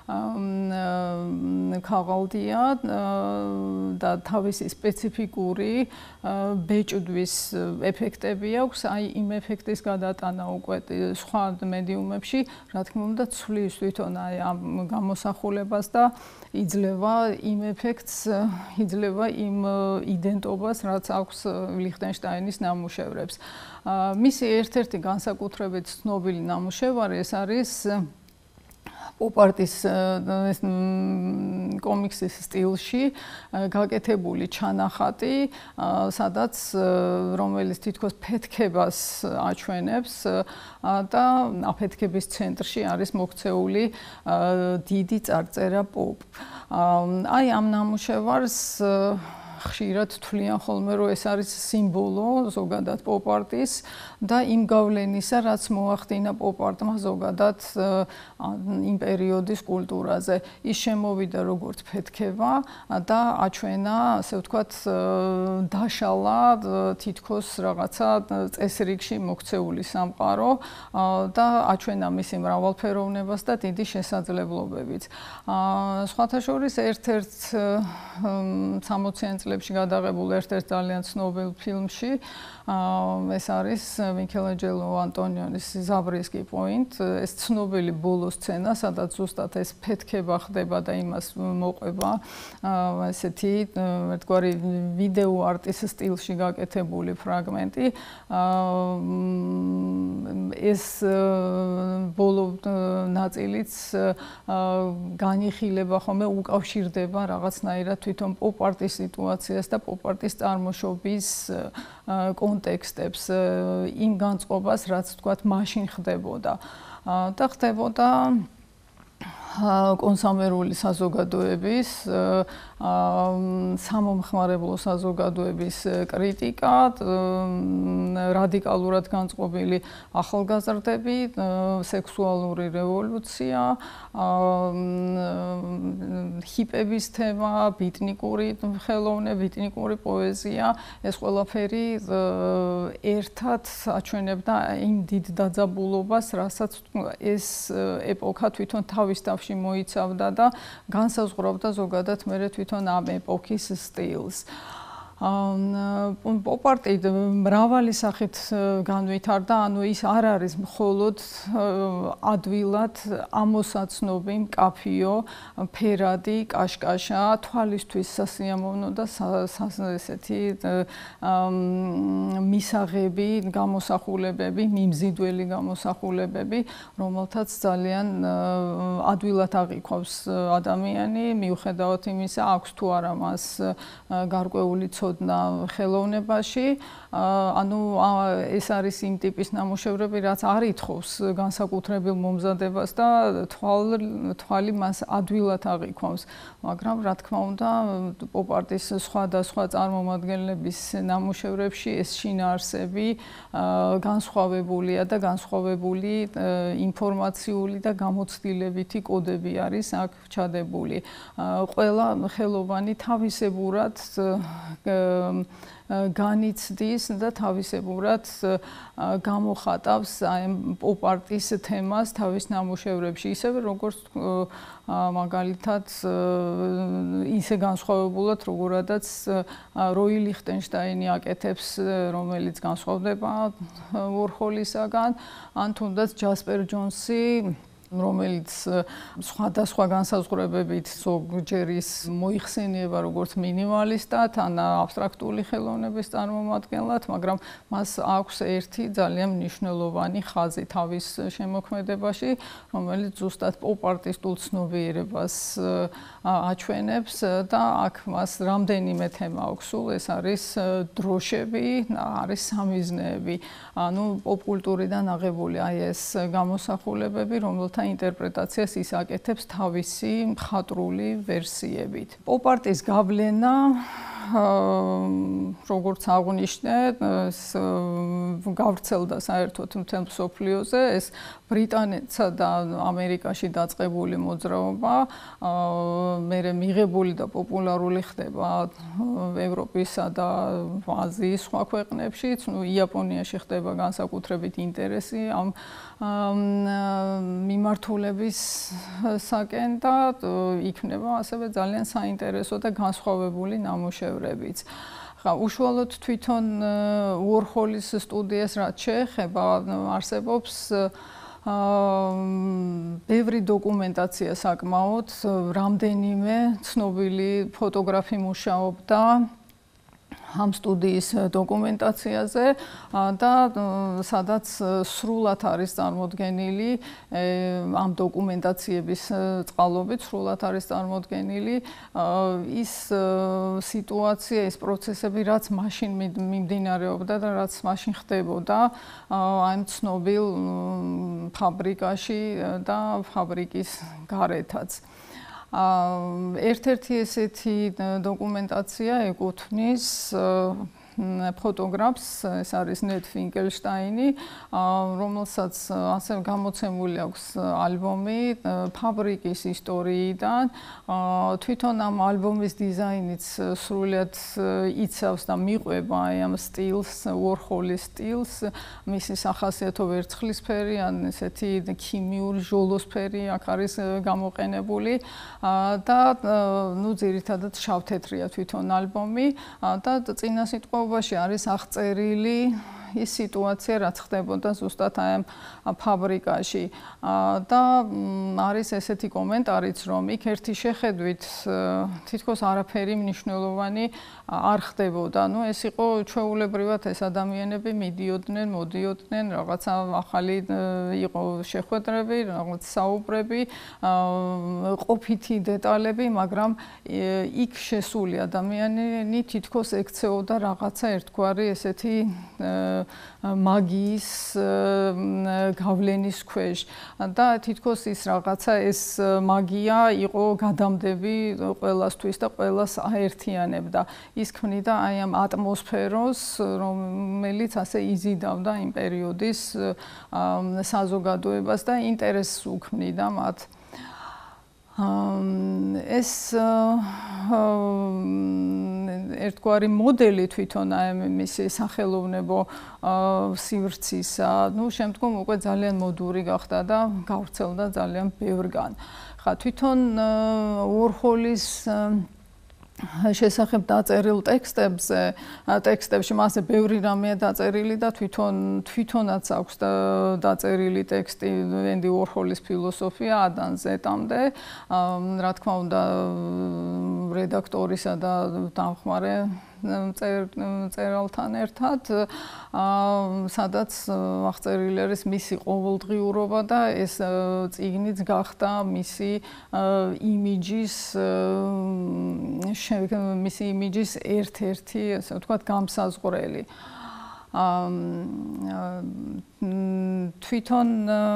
ქაღალდია და თავისი სპეციფიკური ბეჭდვის ეფექტები აქვს, აი იმ ეფექტის გადატანა უკვე სხვა მედიუმებში, რა თქმა უნდა, ცვლის თვითონ აი ამ გამოსახულებას და იძლევა იმ ეფექტს, იძლევა იმ იდენტობას, რაც აქვს ლიხტენშტაინის ნამუშევრებს. მისი ერთ-ერთი განსაკუთრებით ცნობილი ნამუშევარი ეს არის პოპ-არტის კომიქსის სტილში გაკეთებული ჩანახატი, სადაც რომელიც თითქოს ფეთქებას აჩვენებს და აფეთქების ცენტრში არის მოქცეული დიდი წარწერა პოპ. აი ამ ნამუშევარს ხშირად თვლიან ხოლმე, რომ ეს არის სიმბოლო ზოგადად პოპ-არტის და იმ გავლენისა, რაც მოახდინა პოპ-არტმა ზოგადად იმ პერიოდის კულტურაზე. ის შემოვიდა როგორც ფეთქება და აჩვენა, ასე ვთქვათ, დაშალა თითქოს რაღაცა წესრიგში მოქცეული სამყარო და აჩვენა მისი მრავალფეროვნებას და დიდი შესაძლებლობებით. სხვათა შორის ერთ-ერთ სამოციან წლებში გადაღებულ ერთ-ერთ ძალიან ცნობილ ფილმში ეს არის მიქელანჯელო ანტონიონის ზაბრისკი პოინტ, ეს ცნობილი ბოლო სცენა, სადაც ზუსტად ეს ფეთქება ხდება და იმას მოყვება ესეთი ერთგვარი ვიდეო არტის სტილში გაკეთებული ფრაგმენტი. ეს ბოლო ნაწილიც განიხილება ხოლმე, უკავშირდება რაღაცნაირად თვითონ პოპ-არტის სიტუაციას და პოპ-არტის წარმოშობის კონტექსტებს, იმ განწყობას, რაც თქვათ მაშინ ხდებოდა. და ხდებოდა კონსამერული საზოგადოების, სამომხმარებლო საზოგადოების კრიტიკა, რადიკალურად განწყობილი ახალგაზრდები, სექსუალური რევოლუცია, ჰიპების თემა, ბიტნიკური ხელოვნება, ბიტნიკური პოეზია, ეს ყველაფერი ერთად აჩვენებდა იმ დიდ დაძაბულობას, რასაც ეს ეპოქა თვითონ თავის თავში მოიცავდა და განსაზღვრავდა ზოგადად მერე თვითონ ამ ეპოქის სტილს. პოპ-არტი მრავალი სახით განვითარდა, ანუ ის არ არის მხოლოდ ადვილად ამოსაცნობი, მკაფიო, ფერადი, კაშკაშა, თვალისთვის სასიამოვნო და ესეთი მისაღები, გამოსახულებები, მიმზიდველი გამოსახულებები, რომელთაც ძალიან ადვილად აღიქვავს ადამიანი, მიუხედავად იმისა, აქვს თუ არა მას გარკვეული ცოდნა ხელოვნებაში, ანუ ეს არის იმ ტიპის ნამუშევრები, რაც არ ითხოვს განსაკუთრებულ მომზადებას და თვალი მას ადვილად აღიქვავს. მაგრამ რა თქმა უნდა, პოპ-არტის სხვადასხვა წარმომადგენლების ნამუშევრებში ეს შინაარსები განსხვავებულია და განსხვავებული ინფორმაციული და გამოცდილებითი კოდები არის აქ ჩადებული. ყველა ხელოვანი თავისებურად განიცდის და თავისებურად გამოხატავს აი პოპ-არტის თემას თავის ნამუშევრებში, ისევე როგორც მაგალითად ისე განსხვავებულად, როგორადაც როი ლიხტენშტაინი აკეთებს, რომელიც განსხვავდება ვორჰოლისაგან, ან თუნდაც ჯასპერ ჯონსი, რომელიც სხვადასხვა განსაზღვრებებით ზოგჯერ ის მოიხსენიება როგორც მინიმალისტად, ან აბსტრაქტული ხელოვნების წარმომადგენლად, მაგრამ მას აქვს ერთი ძალიან მნიშვნელოვანი ხაზი თავის შემოქმედებაში, რომელიც ზუსტად პოპ-არტისტულ ცნობიერებას აჩვენებს და აქ მას რამდენიმე თემა აქვს სულ, ეს არის დროშები, არის სამიზნეები, ანუ პოპ-კულტურიდან აღებული აი ეს გამოსახულებები, რომელთა ინტერპრეტაციას ისაკეთებს თავისი მხატვრული ვერსიებით. პოპ-არტის გავლენა როგორც აღვნიშნე, გავრცელდა საერთოდ მთელ მსოფლიოზე, ეს ბრიტანეთსა და ამერიკაში დაწყებული მოძრაობა, მერე მიღებული და პოპულარული ხდება ევროპისა და აზიის სხვა ქვეყნებშიც, ნუ იაპონიაში ხდება განსაკუთრებით ინტერესი ამ მიმართულებისაკენ და იქნება ასევე ძალიან საინტერესო და განსხვავებული ნამუშევრებიც. უშუალოდ თვითონ უორჰოლის სტუდიას რაც შეეხება, არსებობს ბევრი დოკუმენტაცია საკმაოდ, რამდენიმე ცნობილი ფოტოგრაფი მუშაობდა ამ სტუდიის დოკუმენტაციაზე და სადაც სრულად არის წარმოდგენილი ამ დოკუმენტაციების წყალობით სრულად არის წარმოდგენილი ის სიტუაცია, ის პროცესები, რაც მაშინ მიმდინარეობდა და რაც მაშინ ხდებოდა ამ ცნობილ ფაბრიკაში და ფაბრიკის გარეთაც. ერთ-ერთი ესეთი დოკუმენტაცია ეკუთვნის ფოტოგრაფს, ეს არის ნედ ფინკელშტაინი, რომელსაც ასევე გამოცემული აქვს ალბომი ფაბრიკის ისტორიიდან. თვითონ ამ ალბომის დიზაინიც სრულიად იცავს და მიყვება ამ სტილს, უორჰოლის სტილს, მისი სახასიათო ვერცხლისფერი, ან ესეთი ქიმიური ჟოლოსფერი აქ არის გამოყენებული და ნუ ძირითადად შავთეთრია თვითონ ალბომი და წინა სიტყვა არის აღწერილი ის სიტუაცია, რაც ხდებოდა ზუსტად აი ამ ფაბრიკაში და არის ესეთი კომენტარიც, რომ იქ ერთი შეხედვით თითქოს არაფერი მნიშვნელოვანი არ ხდებოდა. ნუ ეს იყო ჩვეულებრივად ეს ადამიანები მიდიოდნენ, მოდიოდნენ, რაღაცა ახალი იყო შეხვედრები, რაღაც საუბრები, ყოფითი დეტალები, მაგრამ იქ შესული ადამიანი თითქოს ექცეოდა რაღაცა ერთგვარი ესეთი მაგიის გავლენის ქვეშ და თითქოს ის რაღაცა ეს მაგია იყო გადამდები ყველასთვის და ყველას აერთიანებდა. ის ქმნიდა აი ამ ატმოსფეროს, რომელიც ასე იზიდავდა იმ პერიოდის საზოგადოებას და ინტერესს უქმნიდა მათ. ეს ერთგვარი მოდელი თვითონ აი მისი სახელოვნებო სივრცისა, ნუ შემდგომ უკვე ძალიან მოდური გახდა და გავრცელდა ძალიან ბევრგან. ხა თვითონ უორჰოლის შესახებ დაწერილ ტექსტებზე, ტექსტებში მასე ბევრი რამეა დაწერილი და თვითონ თვითონაც აქვს დაწერილი ტექსტი ენდი უორჰოლის ფილოსოფია A-დან Z-მდე, რა თქმა უნდა რედაქტორისა და დამხმარე წერალთან ერთად, სადაც აღწერილი არის მისი ყოველდღიურობა და ეს წიგნიც გახდა მისი იმიჯის მისი იმიჯის ერთ-ერთი, ასე ვთქვათ, გამსაზღვრელი. თვითონ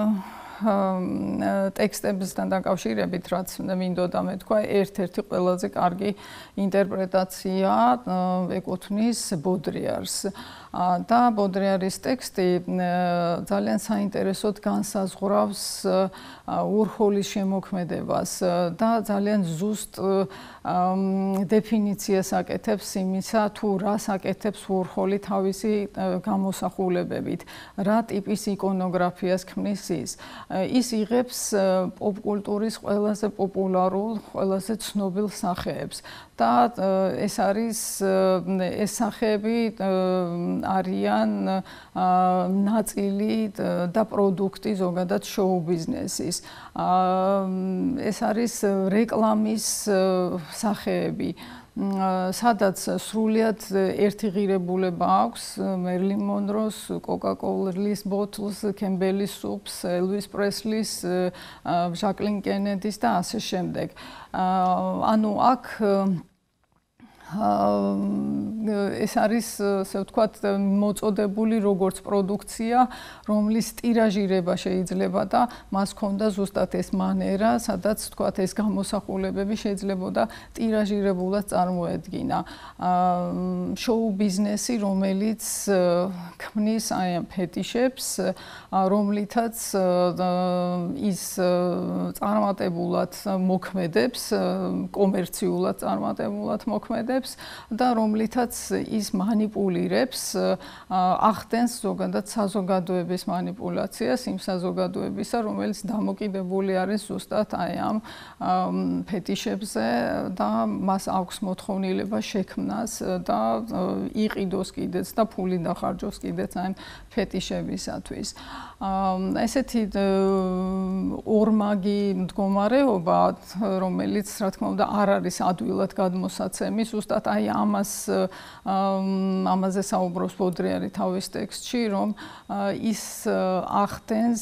ტექსტებთან დაკავშირებით, რაც მინდოდა მეთქვა, ერთ-ერთი ყველაზე კარგი ინტერპრეტაცია ეკუთვნის ბოდრიარს. და ბოდრიარის ტექსტი ძალიან საინტერესოდ განსაზღვრავს უორჰოლის შემოქმედებას და ძალიან ზუსტ დეფინიციას აკეთებს იმისა, თუ რას აკეთებს უორჰოლი თავისი გამოსახულებებით, რა ტიპის იკონოგრაფიას ქმნის ის. ის იღებს პოპკულტურის ყველაზე პოპულარულ, ყველაზე ცნობილ სახეებს და ეს არის ეს სახეები არიან ნაწილი და პროდუქტი ზოგადად შოუ ბიზნესის. ეს არის რეკლამის სახეები. სადაც სრულიად ერთი ღირებულება აქვს მერლინ მონროს, კოკა-კოლის ბოთლს, კემბელის სუპს, ელვის პრესლის, ჟაკლინ კენედის და ასე შემდეგ. ანუ აქ ეს არის ასე ვთქვათ მოწოდებული როგორც პროდუქცია, რომლის ტირაჟირება შეიძლება და მას ჰქონდა ზუსტად ეს მანერა, სადაც ვთქვათ ეს გამოსახულებები შეიძლებოდა ტირაჟირებულად წარმოედგინა. შოუ ბიზნესი, რომელიც ქმნის აი ამ ფეტიშებს, რომლითაც ის წარმატებულად მოქმედებს, კომერციულად წარმატებულად მოქმედებს და რომლითაც ის манипуლირებს, ახდენს ზოგადად საზოგადოების манипуляციას, იმ საზოგადოებისა, რომელიც დამოკიდებული არის ზუსტად აი ამ ფეტიშებზე და მას აქვს მოთხოვნილება შექმნას და იყიდოს კიდეც და ფული დახარჯოს კიდეც აი ფეტიშებისათვის. ესეთი ორმაგი მდგომარეობა, რომელიც რა თქმა უნდა არ არის ადვილად გადმოსაცემი, ზუსტად აი ამას ამაზე საუბრობს ბოდრიარი თავის ტექსტში, რომ ის ახდენს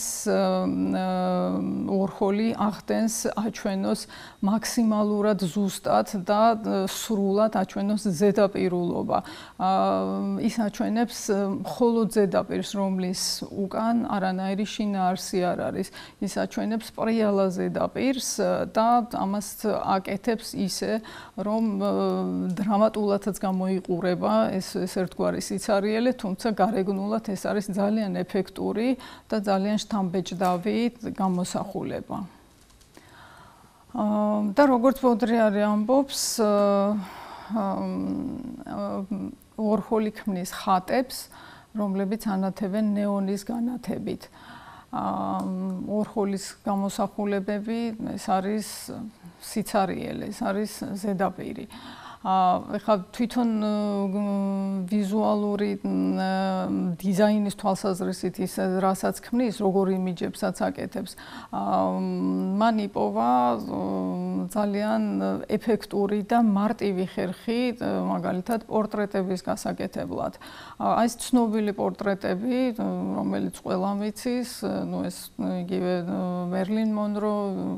ორჰოლი ახდენს აჩვენოს მაქსიმალურად ზუსტად და სრულად აჩვენოს ზედაპირულობა. ის აჩვენებს მხოლოდ ზედაპირს, რომლის უკან არანაირი შინაარსი არ არის. ის აჩვენებს პრიალა ზედაპირს და ამას აკეთებს ისე, რომ დრამატულადაც გამოიყურება ეს ეს ერთგვარი სიცარიელე, თუმცა გარეგნულად ეს არის ძალიან ეფექტური და ძალიან შთამბეჭდავი გამოსახულება. და როგორც ბოდრიარი ამბობს, ორჰოლი ქმნის ხატებს, რომლებიც ანათებენ ნეონის განათებით. ორჰოლის გამოსახულებები ეს არის სიცარიელე, ეს არის ზედაპირი. ეხლა თვითონ ვიზუალური დიზაინის თვალსაზრისით ის რასაც ქმნის, როგორ იმიჯებსაც აკეთებს, მან იპოვა ძალიან ეფექტური და მარტივი ხერხი, მაგალითად პორტრეტების გასაკეთებლად. აი ეს ცნობილი პორტრეტები, რომელიც ყველამ იცის, ну ეს იგივე მერლინ მონრო,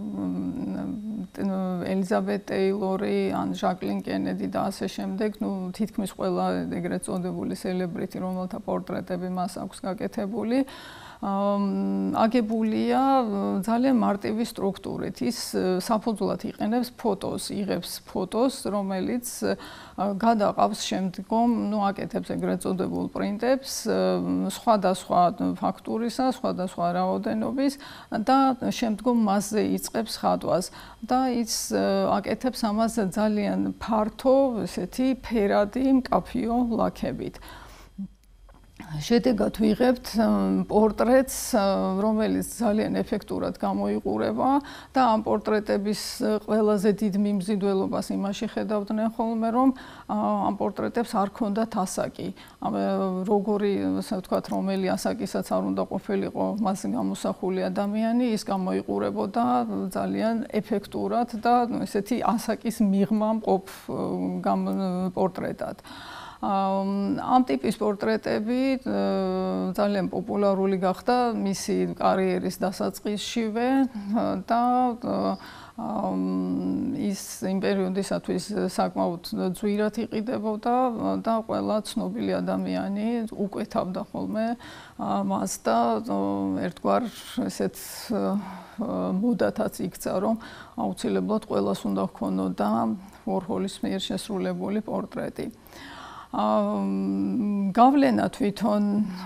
ელიზაბეთ ტეილორი, ან ჟაკლინ კენედი და ასე შემდეგ, ну თითქმის ყველა ეგრეთ წოდებული სელებრიტი, რომელთა პორტრეტები მას აქვს გაკეთებული, აგებულია ძალიან მარტივი სტრუქტურით. ის საფუძვლად იყენებს ფოტოს, იღებს ფოტოს, რომელიც გადაყავს შემდგომ, ну აკეთებს ეგრეთ წოდებულ პრინტებს, სხვადასხვა ფაქტურისა, სხვადასხვა რაოდენობის და შემდგომ მასზე იწყებს ხატვას და ის აკეთებს ამას ძალიან ფართო, ესეთი ფერადი, მკაფიო ლაქებით. შედეგად ვიღებთ პორტრეტს, რომელიც ძალიან ეფექტურად გამოიყურება და ამ პორტრეტების ყველაზე დიდ მიმზიდველობას იმაში ხედავდნენ ხოლმე, რომ ამ პორტრეტებს არ ჰქონდათ ასაკი. როგორი, ასე ვთქვათ, რომელი ასაკისაც არ უნდა ყოფილიყო მას გამოსახული ადამიანი, ის გამოიყურებოდა ძალიან ეფექტურად და ესეთი ასაკის მიღმა მყოფ პორტრეტად. ამ ტიპის პორტრეტები ძალიან პოპულარული გახდა მისი კარიერის დასაწყისშივე და ის იმ პერიოდისათვის საკმაოდ ძვირად იყიდებოდა და ყველა ცნობილი ადამიანი უკვეთავდა ხოლმე მას და ერთგვარ ესეთ მოდათაც იქცა, რომ აუცილებლად ყველას უნდა ჰქონოდა ორჰოლის მიერ შესრულებული პორტრეტი. გავლენა თვითონ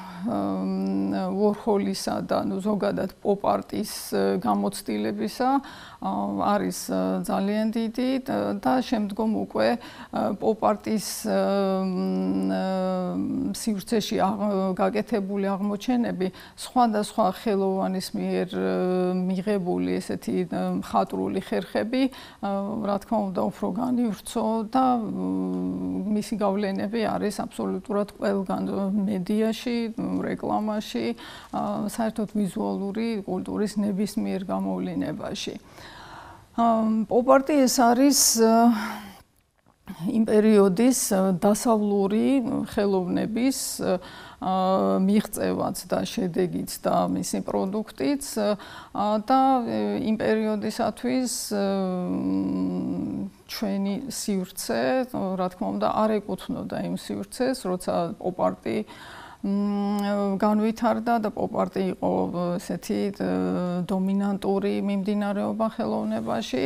ორჰოლისა და ზოგადად პოპ-არტის გამოცდილებისა არის ძალიან დიდი და შემდგომ უკვე პოპ-არტის სივრცეში გაკეთებული აღმოჩენები სხვადასხვა ხელოვანის მიერ მიღებული ესეთი მხატვრული ხერხები, რა თქმა უნდა, უფრო განივრცო და მისი გავლენები არის აბსოლუტურად ყველგან მედიაში, რეკლამაში, საერთოდ ვიზუალური კულტურის ნებისმიერ გამოვლინებაში. პოპ-არტი ეს არის იმ პერიოდის დასავლური ხელოვნების მიღწევაც და შედეგიც და მისი პროდუქტიც და იმ პერიოდისათვის ჩვენი სივრცე, რა თქმა უნდა, არ ეკუთვნოდა იმ სივრცეს, როცა პოპ-არტი განვითარდა და პოპ-არტი იყო ესეთი დომინანტური მიმდინარეობა ხელოვნებაში.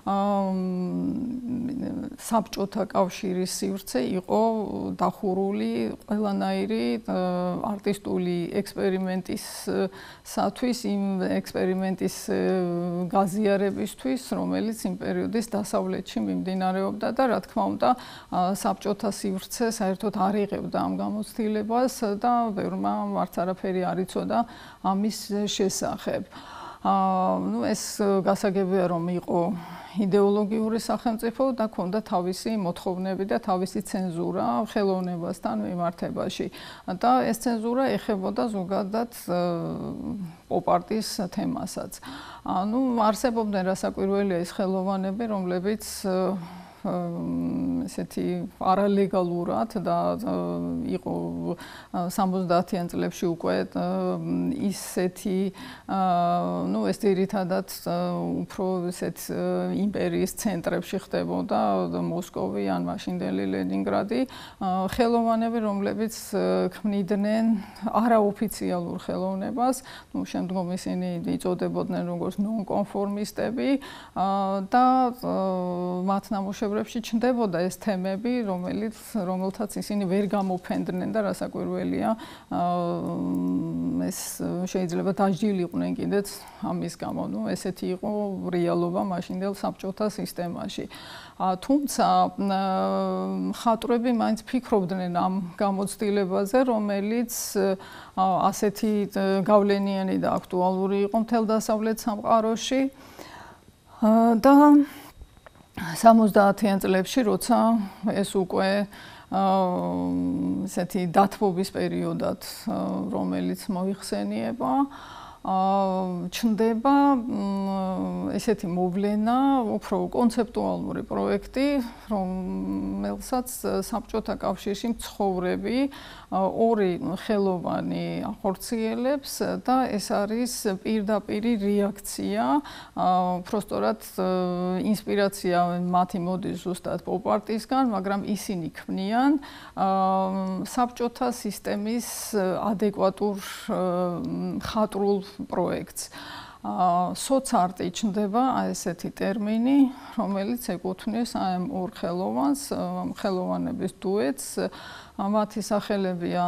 საბჭოთა კავშირის სივრცე იყო დახურული ყველანაირი არტისტული ექსპერიმენტისათვის, იმ ექსპერიმენტის გაზიარებისთვის, რომელიც იმ პერიოდის დასავლეთში მიმდინარეობდა და რა თქმა უნდა, საბჭოთა სივრცე საერთოდ არ იღებდა ამ გამოცდილებას და ბევრმა არც არაფერი არ იცოდა ამის შესახებ. ნუ ეს გასაგებია რომ იყო იდეოლოგიური სახელმწიფო და ჰქონდა თავისი მოთხოვნები და თავისი ცენზურა ხელოვნებასთან მიმართებაში. და ეს ცენზურა ეხებოდა ზოგადად პოპ-არტის თემასაც. ანუ არსებობდნენ რასაკვირველია ის ხელოვნები, რომლებიც ესეთი არალეგალურად და იყო სამოცდაათიან წლებში უკვე ისეთი ну ეს ძირითადად უფრო ესეთ იმპერიის ცენტრებში ხდებოდა მოსკოვი ან მაშინდელი ლენინგრადი ხელოვნები რომლებიც ქმნიდნენ არაოფიციალურ ხელოვნებას ну შემდგომ ისინი იწოდებოდნენ როგორც ნონკონფორმისტები და მათ ნამუშევრებში ჩნდებოდა ეს თემები რომელიც რომელთაც ისინი ვერ გამოფენდნენ და რასაკვირველია ეს შეიძლება დაჯილიყვნენ კიდეც ამის გამო ну ესეთი იყო რეალობა მაშინდელ საბჭოთა სისტემაში თუმცა ხატრები მაინც ფიქრობდნენ ამ გამოცდილებაზე რომელიც ასეთი გავლენიანი და აქტუალური იყო მთელ დასავლეთ სამყაროში და სამოცდაათიან წლებში როცა ეს უკვე ესეთი დათბობის პერიოდად რომელიც მოიხსენიება ჩნდება ესეთი მოვლენა უფრო კონცეპტუალური პროექტი რომელსაც საბჭოთა კავშირში მცხოვრები ორი ხელოვანი ახორციელებს და ეს არის პირდაპირი რეაქცია უბრალოდ ინსპირაცია მათი მოდის ზუსტად პოპ-არტისგან მაგრამ ისინი ქმნიან საბჭოთა სისტემის ადეკვატურ ხატრულ პროექტს. სოცარტი ჩნდება აი ესეთი ტერმინი, რომელიც ეკუთვნის ამ ორ ხელოვანს, ხელოვანების დუეტს. მათი სახელებია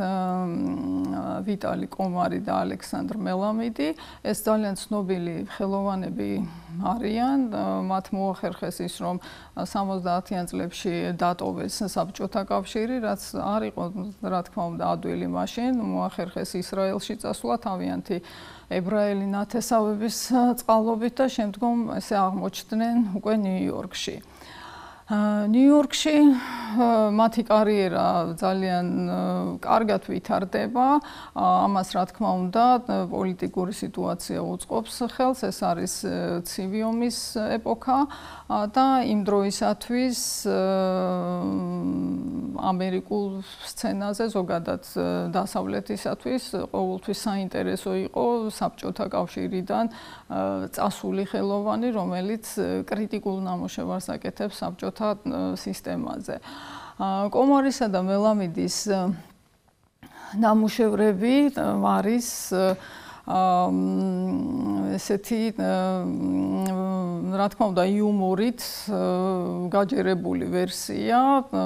ვიტალი კომარი და ალექსანდრ მელამიდი. ეს ძალიან ცნობილი ხელოვანები არიან. მათ მოახერხეს ის, რომ სამოცდაათიან წლებში დატოვეს საბჭოთა კავშირი, რაც არ იყო, რა თქმა უნდა, ადვილი მაშინ. მოახერხეს ისრაელში წასვლა თავიანთი ებრაელი ნათესავების წყალობით და შემდგომ ესე აღმოჩნდნენ უკვე ნიუ-იორკში. ნიუ-იორკში მათი კარიერა ძალიან კარგად ვითარდება. ამას რა თქმა უნდა, პოლიტიკური სიტუაცია უწყობს ხელს. ეს არის ცივი ომის ეპოქა და იმ დროისათვის ამერიკულ სცენაზე ზოგადად დასავლეთისათვის ყოველთვის საინტერესო იყო საბჭოთა კავშირიდან წასული ხელოვანი, რომელიც კრიტიკულ ნამუშევარს აკეთებს საბჭოთა სისტემაზე. კომარისა და მელამიდის ნამუშევრები არის ესეთი რა თქმა უნდა იუმორით გაჯერებული ვერსია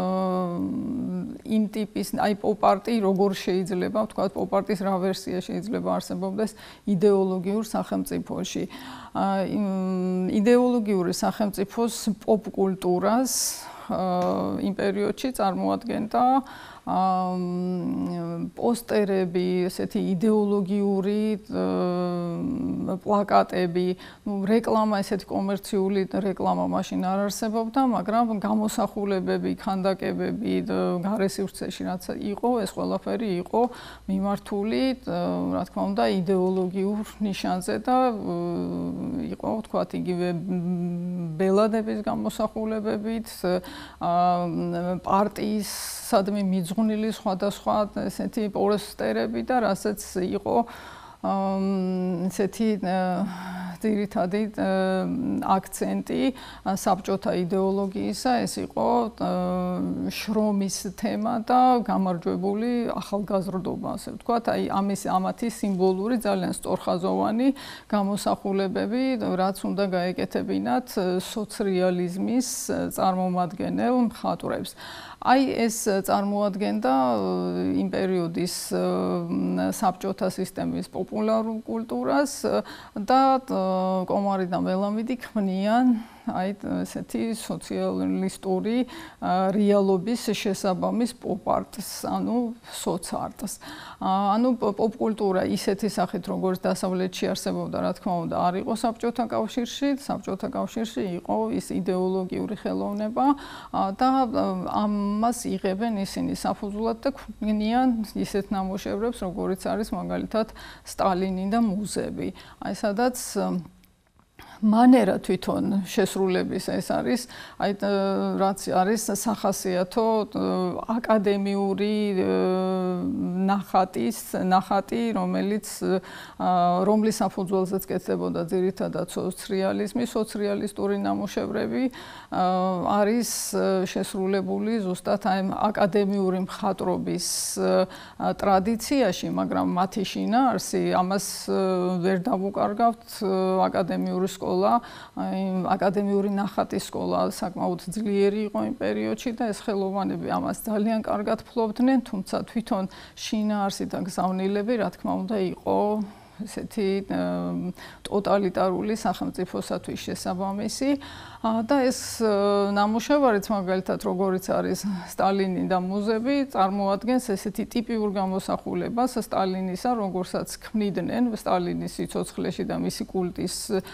იმ ტიპის აი პოპ-არტი როგორ შეიძლება ვთქვა პოპ-არტის რა ვერსია შეიძლება არსებობდეს იდეოლოგიურ სახელმწიფოში იდეოლოგიური სახელმწიფოს პოპ-კულტურას იმ პერიოდში წარმოადგენდა პოსტერები, ესეთი იდეოლოგიური პლაკატები, ну რეკლამა, ესეთი კომერციული რეკლამა მაშინ არ არსებობდა, მაგრამ გამოსახულებები, ქანდაკებები გარესივრცეში რაც იყო, ეს ყველაფერი იყო მიმართული, რა თქმა უნდა, იდეოლოგიურ ნიშანზე და იყო, ვთქვათ, იგივე ბელადების გამოსახულებებით, პარტიის სადმე მიძღვნილი სხვადასხვა ესეთი პოსტერები და რასაც იყო ესეთი ძირითადი აქცენტი საბჭოთა იდეოლოგიისა ეს იყო შრომის თემა და გამარჯვებული ახალგაზრდობა, ასე ვთქვათ, აი ამის ამათი სიმბოლური ძალიან სწორხაზოვანი გამოსახულებები, რაც უნდა გაეკეთებინათ სოციალიზმის წარმომადგენელ მხატვრებს. აი ეს წარმოადგენდა იმ პერიოდის საბჭოთა სისტემის პოპულარულ კულტურას და კომარი და მელამიდი ქმნიან აი ესეთი სოციალისტური რეალობის შესაბამის პოპ-არტს, ანუ სოც-არტს. ანუ პოპ-კულტურა ისეთი სახით, როგორც დასავლეთში არსებობდა, რა თქმა უნდა, არ იყო საბჭოთა კავშირში, საბჭოთა კავშირში იყო ის იდეოლოგიური ხელოვნება და ამას იღებენ ისინი საფუძვლად და ქმნიან ისეთ ნამუშევრებს, როგორიც არის მაგალითად სტალინი და მუზები. აი სადაც მანერა თვითონ შესრულების ეს არის, აი რაც არის სახასიათო აკადემიური ნახატის, ნახატი, რომელიც რომლის საფუძველზეც კეთდებოდა ძირითადად სოციალიზმი, სოციალისტური ნამუშევრები არის შესრულებული ზუსტად აი აკადემიური მხატვრობის ტრადიციაში, მაგრამ მათი შინაარსი ამას ვერ დავუკარგავთ აკადემიური სკოლა აკადემიური ნახატის სკოლა საკმაოდ ძლიერი იყო იმ პერიოდში და ეს ხელოვანები ამას ძალიან კარგად ფლობდნენ, თუმცა თვითონ შინაარსი და გზავნილები, რა თქმა უნდა, იყო ესეთი ტოტალიტარული სახელმწიფოსათვის შესაბამისი და ეს ნამუშევარიც მაგალითად როგორიც არის სტალინი და მუზები წარმოადგენს ესეთი ტიპიურ გამოსახულებას სტალინისა, როგორსაც ქმნიდნენ სტალინის სიცოცხლეში და მისი კულტის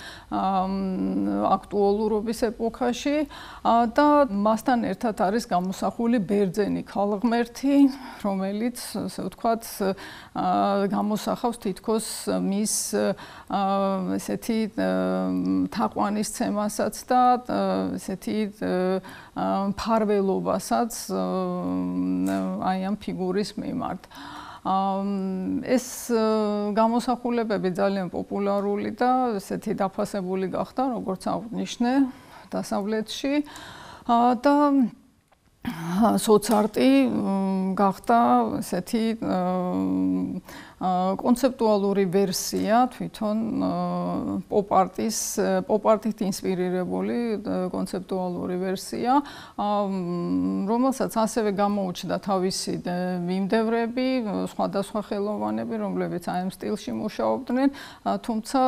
აქტუალურობის ეპოქაში და მასთან ერთად არის გამოსახული ბერძენი ქალღმერთი, რომელიც ასე ვთქვათ გამოსახავს თითქოს მის ესეთი თაყვანისცემასაც და ესეთი მფარველობასაც აი ამ ფიგურის მიმართ. ეს გამოსახულებები ძალიან პოპულარული და ესეთი დაფასებული გახდა, როგორც აღვნიშნე დასავლეთში და სოც-არტი გახდა ესეთი კონცეპტუალური ვერსია თვითონ პოპ-არტის პოპ-არტით ინსპირირებული კონცეპტუალური ვერსია, რომელსაც ასევე გამოუჩნდა თავისი მიმდევრები, სხვადასხვა ხელოვანები, რომლებიც აი ამ სტილში მუშაობდნენ, თუმცა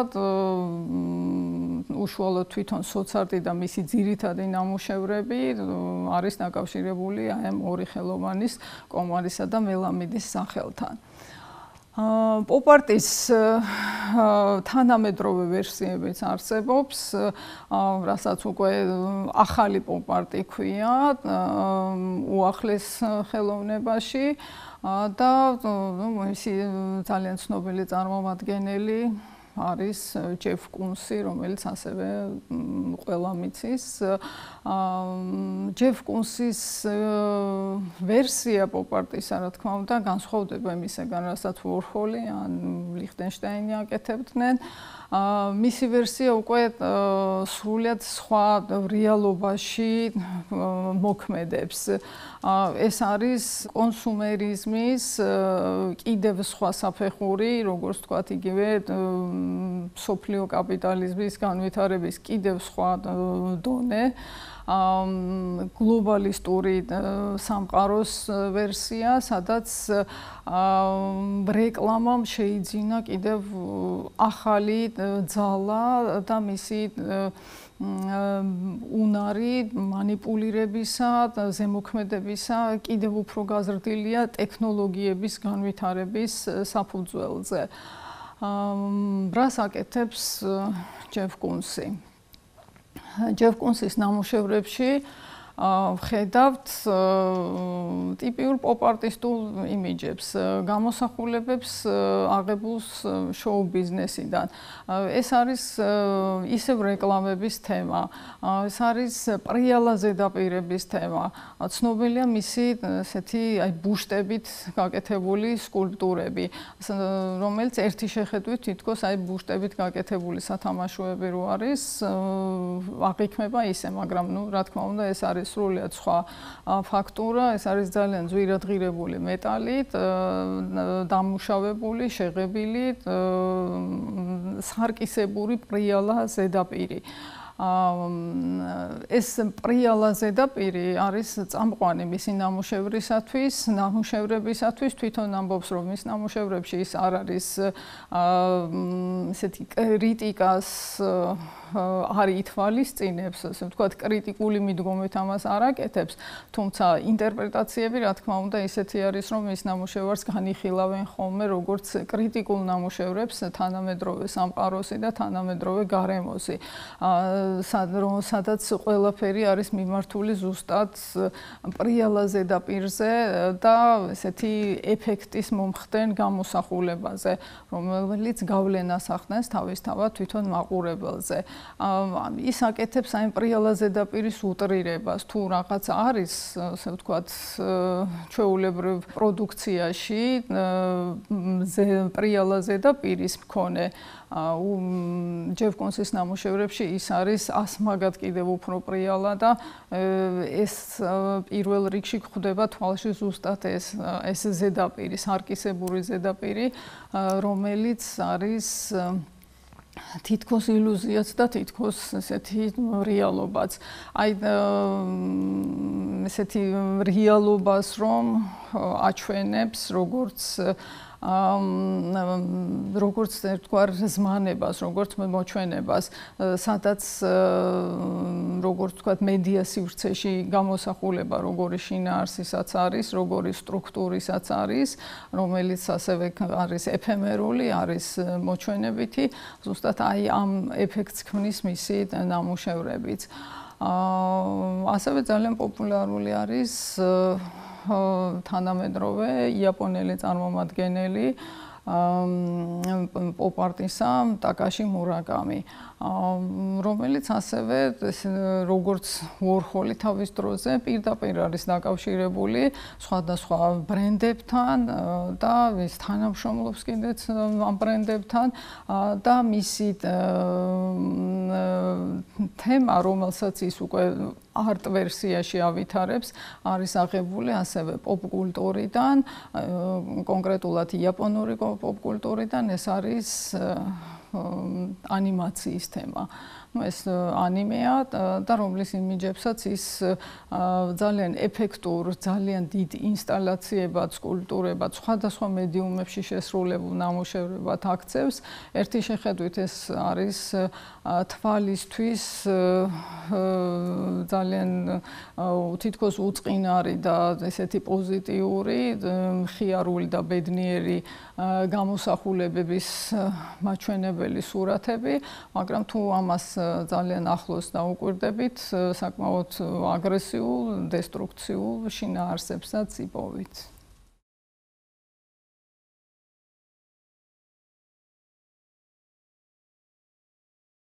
უშუალოდ თვითონ სოც-არტი და მისი ძირითადი ნამუშევრები არის დაკავშირებული აი ამ ორი ხელოვანის, კომარისა და მელამიდის სახელთან. პოპ-არტის თანამედროვე ვერსიებიც არსებობს, რასაც უკვე ახალი პოპ-არტი ქვია უახლეს ხელოვნებაში და მისი ძალიან ცნობილი წარმომადგენელი არის ჯეფ კუნსი, რომელიც ასევე ყველა მიცის. ჯეფ კუნსის ვერსია პოპ-არტისა, რა თქმა უნდა, განსხვავდება იმისგან, რასაც უორჰოლი ან ლიხტენშტაინი აკეთებდნენ. მისი ვერსია უკვე სრულიად სხვა რეალობაში მოქმედებს. ეს არის კონსუმერიზმის კიდევ სხვა საფეხური, როგორც ვთქვათ, იგივე სოფლიო კაპიტალიზმის განვითარების კიდევ სხვა დონე. გლობალისტური სამყაროს ვერსია, სადაც რეკლამამ შეიძინა კიდევ ახალი ძალა და მისი უნარი манипуლირებისა და ზემოქმედებისა კიდევ უფრო გაზრდილია ტექნოლოგიების განვითარების საფუძველზე. რას აკეთებს ჯეფ კუნსი? ჯეფ კუნსის ნამუშევრებში ვხედავთ ტიპიურ პოპ-არტისტულ იმიჯებს, გამოსახულებებს აღებულს შოუ ბიზნესიდან. ეს არის ისევ რეკლამების თემა, ეს არის პრიალა ზედაპირების თემა. ცნობილია მისი ესეთი აი ბუშტებით გაკეთებული სკულპტურები, რომელიც ერთი შეხედვით თითქოს აი ბუშტებით გაკეთებული სათამაშოები რო არის, აღიქმება ისე, მაგრამ ნუ რა თქმა უნდა ეს არის სრულიად სხვა ფაქტურა, ეს არის ძალიან ძვირადღირებული მეტალით, დამუშავებული, შეღებილი, სარკისებური პრიალა ზედაპირი. ეს პრიალა ზედაპირი არის წამყვანი მისი ნამუშევრისათვის, ნამუშევრებისათვის თვითონ ამბობს, რომ მის ნამუშევრებში ის არ არის ესეთი კრიტიკას არ ითვალისწინებს, ასე ვთქვათ, კრიტიკული მიდგომით ამას არ აკეთებს, თუმცა ინტერპრეტაციები, რა თქმა უნდა, ისეთი არის, რომ მის ნამუშევარს განიხილავენ ხოლმე როგორც კრიტიკულ ნამუშევრებს თანამედროვე სამყაროსი და თანამედროვე გარემოსი. სადაც ყველაფერი არის მიმართული ზუსტად პრიალა ზედაპირზე და ესეთი ეფექტის მომხდენ გამოსახულებაზე, რომელიც გავლენას ახდენს თავისთავად თვითონ მაყურებელზე. ის აკეთებს აი პრიალა ზედაპირის უტრირებას, თუ რაღაც არის, ასე ვთქვათ, ჩვეულებრივ პროდუქციაში პრიალა ზედაპირის მქონე ჯეფ-კონსის ნამუშევრებში ის არის ასმაგად კიდევ უფრო პრიალა და ეს პირველ რიგში გვხვდება თვალში ზუსტად ეს ეს ზედაპირი, სარკისებური ზედაპირი, რომელიც არის თითქოს ილუზიაც და თითქოს ესეთი რეალობაც. აი ესეთი რეალობას რომ აჩვენებს როგორც როგორც თქვარ ზმანებას, როგორც მოჩვენებას, სადაც როგორც თქვათ მედია სივრცეში გამოსახულება როგორი შინაარსისაც არის, როგორი სტრუქტურისაც არის, რომელიც ასევე არის ეფემერული, არის მოჩვენებითი, ზუსტად აი ამ ეფექტს ქმნის მისი ნამუშევრებიც. ასევე ძალიან პოპულარული არის თანამედროვე იაპონელი წარმომადგენელი პოპ-არტისა ტაკაში მურაკამი, რომელიც ასევე როგორც უორჰოლი თავის დროზე პირდაპირ არის დაკავშირებული სხვადასხვა ბრენდებთან და ის თანამშრომლობს კიდეც ამ ბრენდებთან და მისი თემა, რომელსაც ის უკვე არტ ვერსიაში ავითარებს, არის აღებული ასევე პოპ-კულტურიდან, კონკრეტულად იაპონური პოპ-კულტურიდან, ეს არის ანიმაციის თემა. ეს ანიმეა და რომლის იმიჯებსაც ის ძალიან ეფექტურ, ძალიან დიდ ინსტალაციებად, სკულპტურებად, სხვადასხვა მედიუმებში შესრულებულ ნამუშევრებად აქცევს. ერთი შეხედვით ეს არის თვალისთვის ძალიან თითქოს უწყინარი და ესეთი პოზიტიური, მხიარული და ბედნიერი გამოსახულებების მაჩვენებელი სურათები, მაგრამ თუ ამას ძალიან ახლოს დაუკვირდებით, საკმაოდ აგრესიულ, დესტრუქციულ შინაარსებსაც იპოვით.